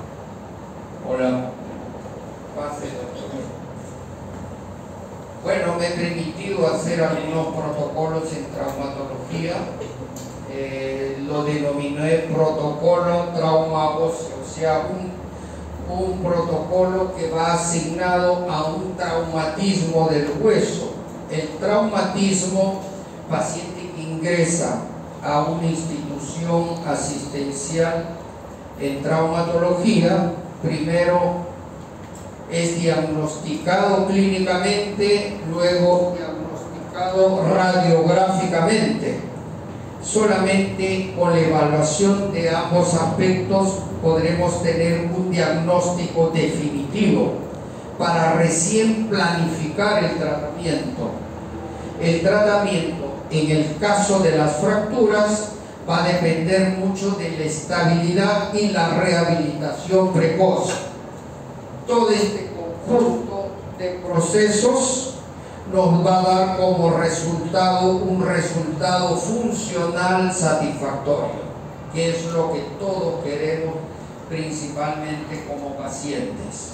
A: Hola. Pase, doctor. Bueno, me he permitido hacer algunos protocolos en traumatología. Lo denominé protocolo trauma óseo, o sea, un protocolo que va asignado a un traumatismo del hueso. El traumatismo, paciente que ingresa a una institución asistencial en traumatología, primero es diagnosticado clínicamente, luego diagnosticado radiográficamente. Solamente con la evaluación de ambos aspectos podremos tener un diagnóstico definitivo para recién planificar el tratamiento. El tratamiento, en el caso de las fracturas, va a depender mucho de la estabilidad y la rehabilitación precoz. Todo este conjunto de procesos nos va a dar como resultado un resultado funcional satisfactorio, que es lo que todos queremos, principalmente como pacientes.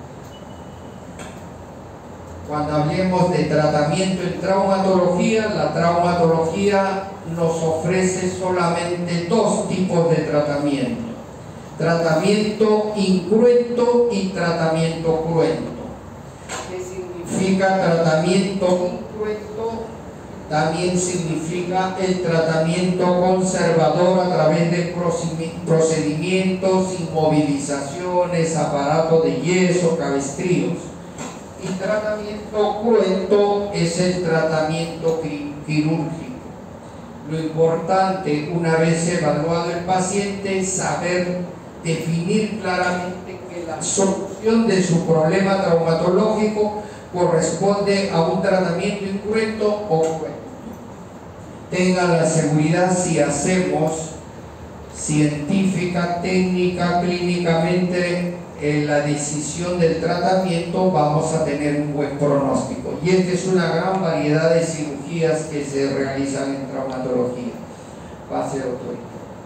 A: Cuando hablemos de tratamiento en traumatología, la traumatología nos ofrece solamente dos tipos de tratamiento: tratamiento incruento y tratamiento cruento. ¿Qué significa tratamiento incruento? También significa el tratamiento conservador a través de procedimientos, inmovilizaciones, aparatos de yeso, cabestrillos. Y tratamiento cruento es el tratamiento quirúrgico. Lo importante, una vez evaluado el paciente, es saber definir claramente que la solución de su problema traumatológico corresponde a un tratamiento incruento o cruento. Tengan la seguridad, si hacemos científica, técnica, clínicamente la decisión del tratamiento, vamos a tener un buen pronóstico. Y esta es una gran variedad de cirugías que se realizan en traumatología. Pase, doctor.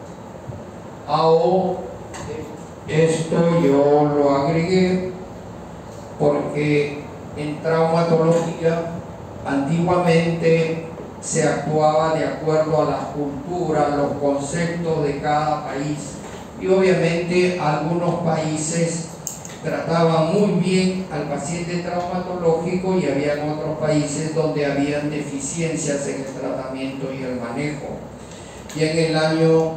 A: AO, esto yo lo agregué porque en traumatología antiguamente se actuaba de acuerdo a la cultura, los conceptos de cada país, y obviamente algunos países trataban muy bien al paciente traumatológico y había otros países donde habían deficiencias en el tratamiento y el manejo. Y en el año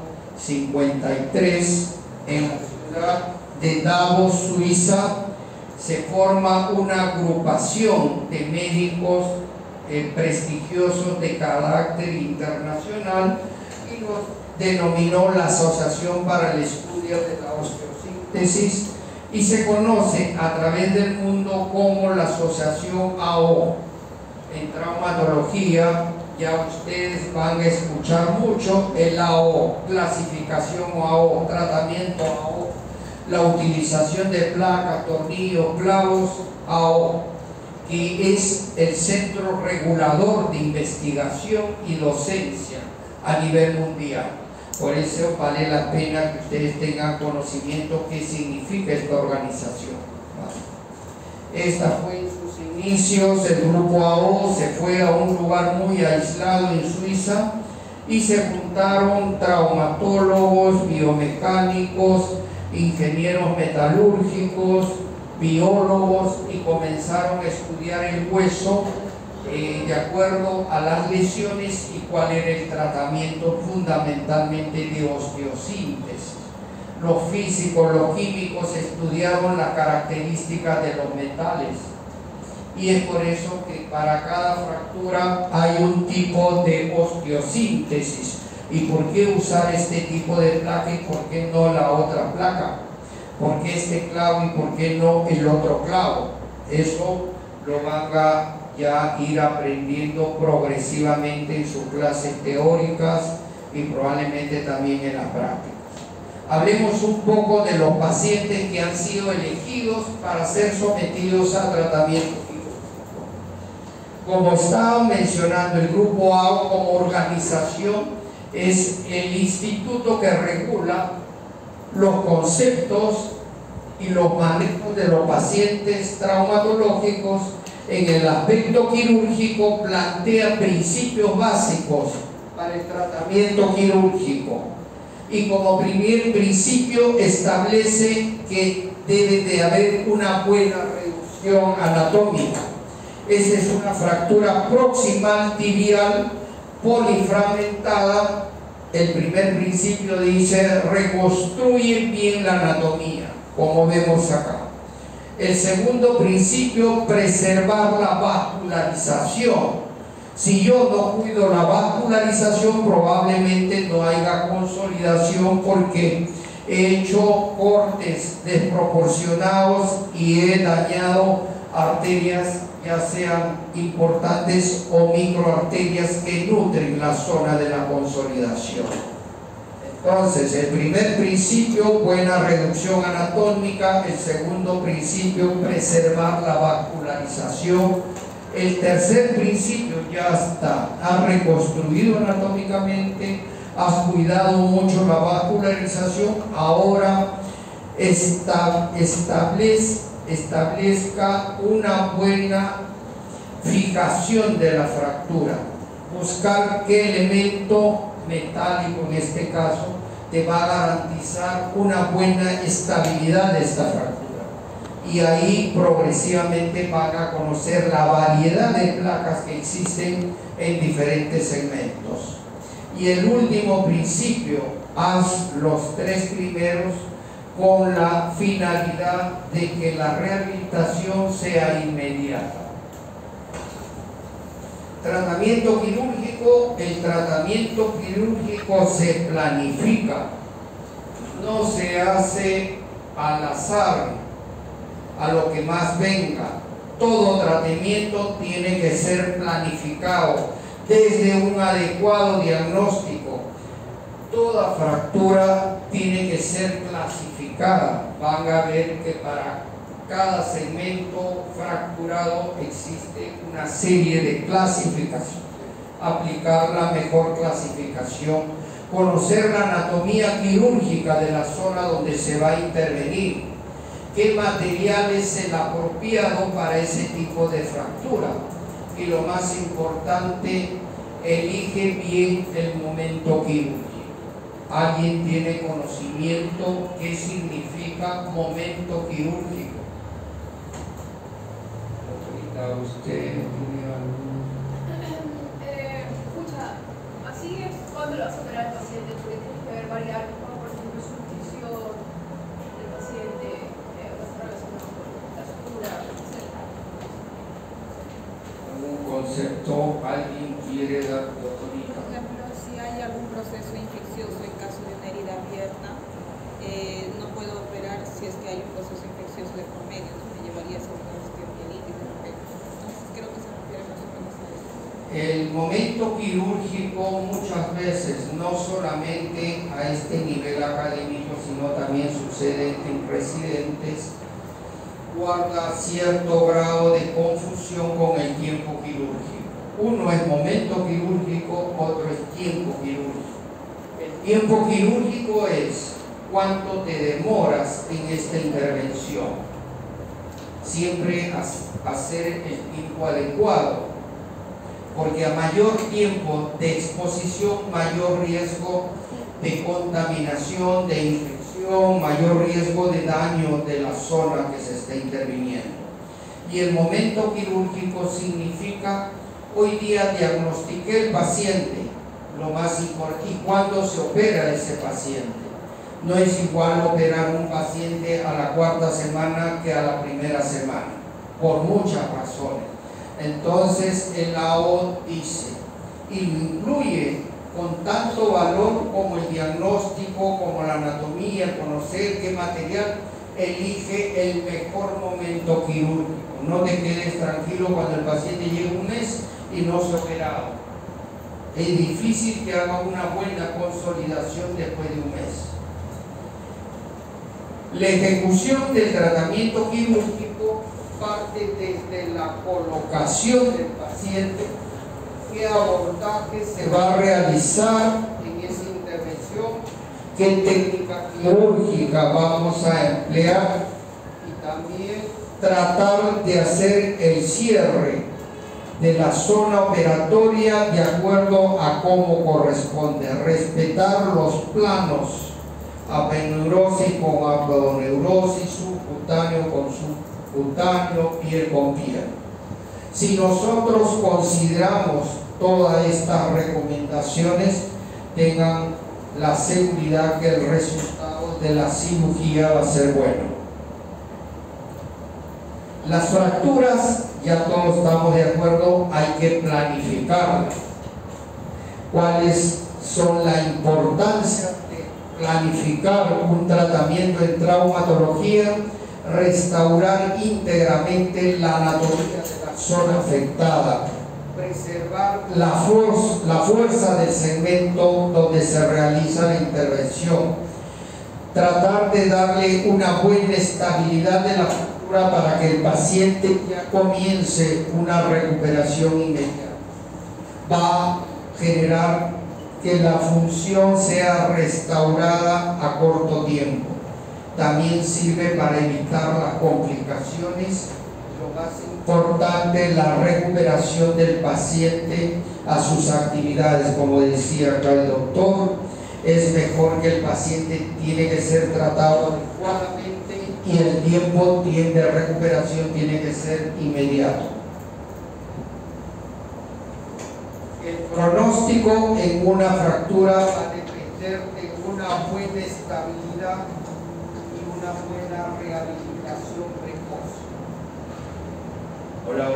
A: 53, en la ciudad de Davos, Suiza, se forma una agrupación de médicos prestigiosos de carácter internacional y los denominó la Asociación para el Estudio de la Osteosíntesis, y se conoce a través del mundo como la Asociación AO. En traumatología ya ustedes van a escuchar mucho el AO, clasificación AO, tratamiento AO, la utilización de placas, tornillos, clavos AO, que es el centro regulador de investigación y docencia a nivel mundial. Por eso vale la pena que ustedes tengan conocimiento qué significa esta organización. Esta fue en sus inicios, el grupo AO se fue a un lugar muy aislado en Suiza y se juntaron traumatólogos, biomecánicos, ingenieros metalúrgicos, biólogos, y comenzaron a estudiar el hueso de acuerdo a las lesiones y cuál era el tratamiento fundamentalmente de osteosíntesis. Los físicos, los químicos estudiaron las características de los metales, y es por eso que para cada fractura hay un tipo de osteosíntesis. ¿Y por qué usar este tipo de placa y por qué no la otra placa? ¿Por qué este clavo y por qué no el otro clavo? Eso lo van a ya ir aprendiendo progresivamente en sus clases teóricas y probablemente también en las prácticas. Hablemos un poco de los pacientes que han sido elegidos para ser sometidos a tratamiento quirúrgico. Como estaba mencionando, el grupo AO como organización es el instituto que regula los conceptos y los manejos de los pacientes traumatológicos en el aspecto quirúrgico plantea principios básicos para el tratamiento quirúrgico y como primer principio establece que debe de haber una buena reducción anatómica. Esa es una fractura proximal tibial polifragmentada. El primer principio dice reconstruye bien la anatomía, como vemos acá. El segundo principio, preservar la vascularización. Si yo no cuido la vascularización, probablemente no haya consolidación porque he hecho cortes desproporcionados y he dañado arterias, ya sean importantes o microarterias que nutren la zona de la consolidación. Entonces, el primer principio, buena reducción anatómica. El segundo principio, preservar la vascularización. El tercer principio, ya está, has reconstruido anatómicamente, has cuidado mucho la vascularización, ahora establezca una buena fijación de la fractura. Buscar qué elemento metálico, en este caso, te va a garantizar una buena estabilidad de esta fractura. Y ahí progresivamente van a conocer la variedad de placas que existen en diferentes segmentos. Y el último principio, haz los tres primeros con la finalidad de que la rehabilitación sea inmediata. Tratamiento quirúrgico. El tratamiento quirúrgico se planifica, no se hace al azar, a lo que más venga. Todo tratamiento tiene que ser planificado desde un adecuado diagnóstico. Toda fractura tiene que ser clasificada. Van a ver que para cada segmento fracturado existe una serie de clasificaciones. Aplicar la mejor clasificación, conocer la anatomía quirúrgica de la zona donde se va a intervenir, qué material es el apropiado para ese tipo de fractura y lo más importante, elige bien el momento quirúrgico. ¿Alguien tiene conocimiento qué significa momento quirúrgico? Ahorita usted tiene algún...
B: Escucha, así es cuando lo vas a operar al paciente, porque tienes que ver variables, como por ejemplo su nutrición del paciente, relacionado con la sutura, etc.
A: ¿Algún concepto alguien quiere dar, doctorita?
C: Por ejemplo, si hay algún proceso infeccioso en caso de una herida abierta, no puedo operar si es que hay un proceso infeccioso de por medio, ¿no? Me llevaría a hacer una osteomielitis de repente. Entonces creo que se refiere más o menos a eso.
A: El momento quirúrgico muchas veces, no solamente a este nivel académico, sino también sucede en residentes, guarda cierto grado de confusión con el tiempo quirúrgico. Uno es momento quirúrgico, otro es tiempo quirúrgico. El tiempo quirúrgico es cuánto te demoras en esta intervención. Siempre hacer el tiempo adecuado, porque a mayor tiempo de exposición, mayor riesgo de contaminación, de infección, mayor riesgo de daño de la zona que se está interviniendo. Y el momento quirúrgico significa, hoy día diagnostiqué el paciente, lo más importante, y cuándo se opera ese paciente. No es igual operar un paciente a la cuarta semana que a la primera semana, por muchas razones. Entonces el AO dice, y lo incluye con tanto valor como el diagnóstico, como la anatomía, conocer qué material, elige el mejor momento quirúrgico. No te quedes tranquilo cuando el paciente llegue un mes y no se ha operado. Es difícil que haga una buena consolidación después de un mes. La ejecución del tratamiento quirúrgico parte desde la colocación del paciente, qué abordaje se va a realizar en esa intervención, qué técnica quirúrgica vamos a emplear y también tratar de hacer el cierre de la zona operatoria de acuerdo a cómo corresponde, respetar los planos, apeneurosis con aponeurosis, subcutáneo con subcutáneo, piel con piel. Si nosotros consideramos todas estas recomendaciones, tengan la seguridad que el resultado de la cirugía va a ser bueno. Las fracturas, ya todos estamos de acuerdo, hay que planificarlas. ¿Cuáles son la importancia de planificar un tratamiento en traumatología? Restaurar íntegramente la anatomía de la zona afectada, preservar la fuerza del segmento donde se realiza la intervención, tratar de darle una buena estabilidad de la fractura para que el paciente ya comience una recuperación inmediata. Va a generar que la función sea restaurada a corto tiempo. También sirve para evitar las complicaciones. Lo más importante, la recuperación del paciente a sus actividades. Como decía acá el doctor, es mejor que el paciente tiene que ser tratado adecuadamente y el tiempo de recuperación tiene que ser inmediato. El pronóstico en una fractura va a depender de una buena estabilidad y una buena rehabilitación precoz. Hola.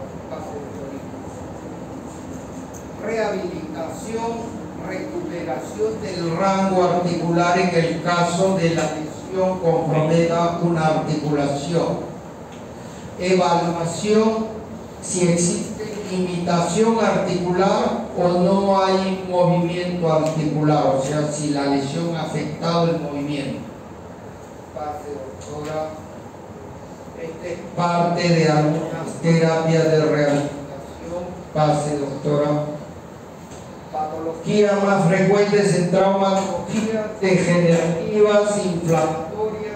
A: Rehabilitación, recuperación del rango articular en el caso de la lesión comprometa una articulación. Evaluación si existe limitación articular o no hay movimiento articular, o sea, si la lesión ha afectado el movimiento. Pase, doctora. Esta es parte de algunas terapias de rehabilitación. Pase, doctora. Patologías más frecuentes en traumatología: degenerativas, inflamatorias,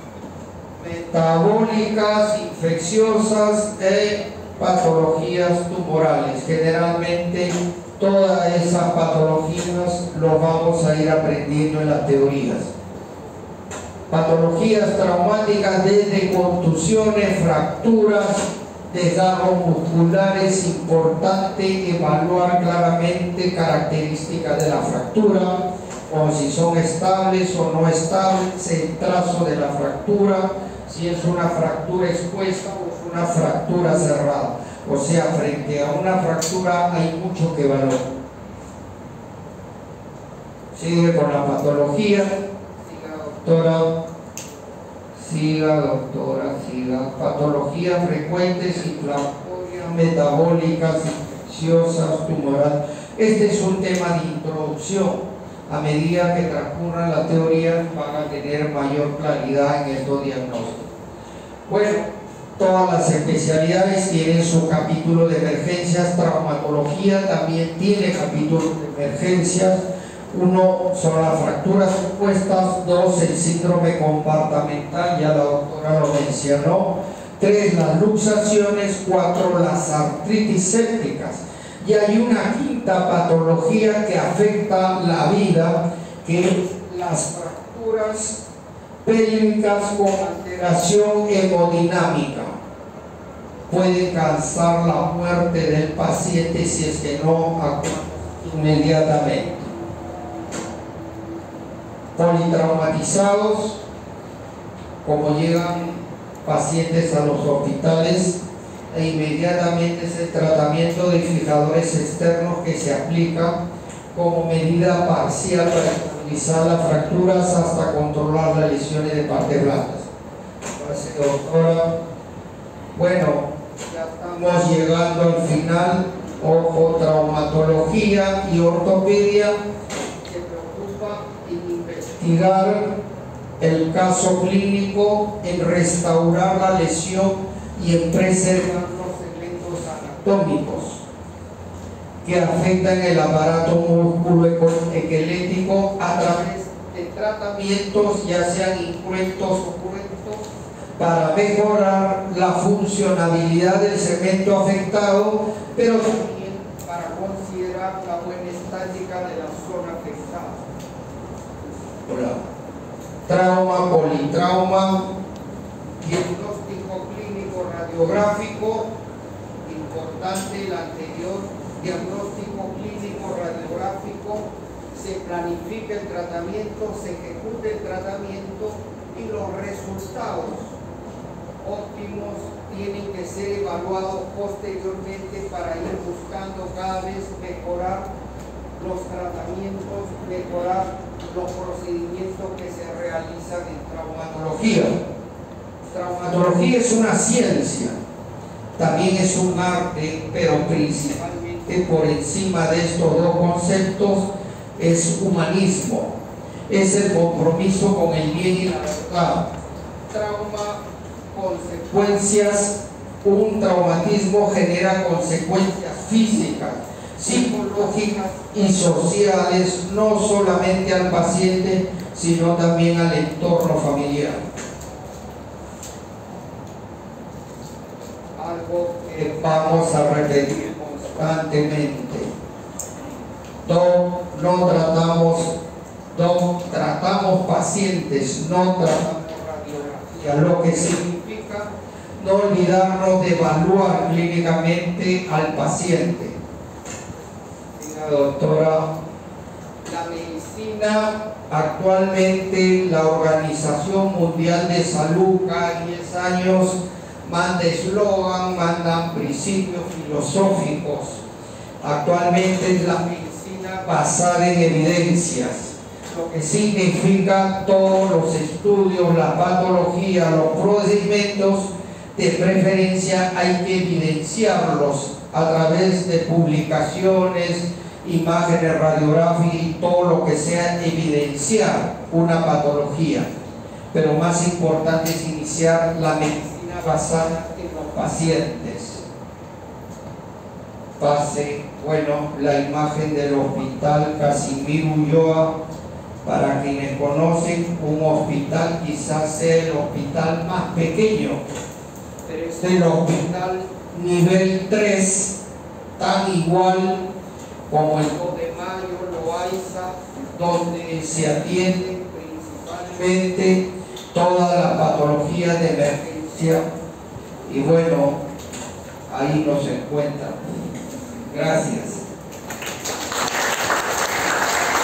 A: metabólicas, infecciosas e patologías tumorales. Generalmente todas esas patologías los vamos a ir aprendiendo en las teorías. Patologías traumáticas desde contusiones, fracturas, desgarros musculares. Importante evaluar claramente características de la fractura, como si son estables o no estables, el trazo de la fractura, si es una fractura expuesta o es una fractura cerrada. O sea, frente a una fractura hay mucho que evaluar. Sigue con la patología. Siga, doctora. Patologías frecuentes, inflamatorias, metabólicas, infecciosas, tumorales. Este es un tema de introducción. A medida que transcurran las teorías van a tener mayor claridad en estos diagnósticos. Bueno, todas las especialidades tienen su capítulo de emergencias. Traumatología también tiene capítulo de emergencias. 1 son las fracturas expuestas, 2 el síndrome compartamental, ya la doctora lo mencionó, 3 las luxaciones, 4 las artritis sépticas. Y hay una quinta patología que afecta la vida, que es las fracturas pélvicas con alteración hemodinámica. Pueden causar la muerte del paciente si es que no actúa inmediatamente. Politraumatizados, como llegan pacientes a los hospitales, e inmediatamente es el tratamiento de fijadores externos que se aplica como medida parcial para estabilizar las fracturas hasta controlar las lesiones de partes blandas. Gracias, doctora. Bueno, ya estamos llegando al final. Ojo, traumatología y ortopedia se preocupa en investigar el caso clínico, en restaurar la lesión y en preservar los segmentos anatómicos que afectan el aparato músculo-esquelético a través de tratamientos, ya sean incruentos o cruentos, para mejorar la funcionalidad del segmento afectado, pero también para considerar la buena estática de la zona afectada. Trauma, politrauma, diagnóstico clínico radiográfico, importante el anterior, diagnóstico clínico radiográfico, se planifica el tratamiento, se ejecuta el tratamiento y los resultados óptimos tienen que ser evaluados posteriormente para ir buscando cada vez mejorar los tratamientos, mejorar los procedimientos que se realizan en traumatología. Traumatología es una ciencia, también es un arte, pero principalmente por encima de estos dos conceptos es humanismo, es el compromiso con el bien y la verdad. Trauma, consecuencias, un traumatismo genera consecuencias físicas, psicológicas y sociales, no solamente al paciente, sino también al entorno familiar. Algo que vamos a repetir constantemente. Tratamos pacientes, no tratamos radiografía, lo que significa no olvidarnos de evaluar clínicamente al paciente. Doctora, la medicina actualmente, la Organización Mundial de Salud cada 10 años manda eslogan, mandan principios filosóficos. Actualmente es la medicina basada en evidencias, lo que significa todos los estudios, la patología, los procedimientos, de preferencia hay que evidenciarlos a través de publicaciones, imágenes radiográficas y todo lo que sea evidenciar una patología. Pero más importante es iniciar la medicina basada en los pacientes. Pase, bueno, la imagen del hospital Casimiro Ulloa. Para quienes conocen, un hospital quizás sea el hospital más pequeño, pero es el hospital nivel 3, tan igual como el 2 de Mayo, Loaiza, donde se atienden principalmente toda la patología de emergencia. Y bueno, ahí nos encuentran. Gracias.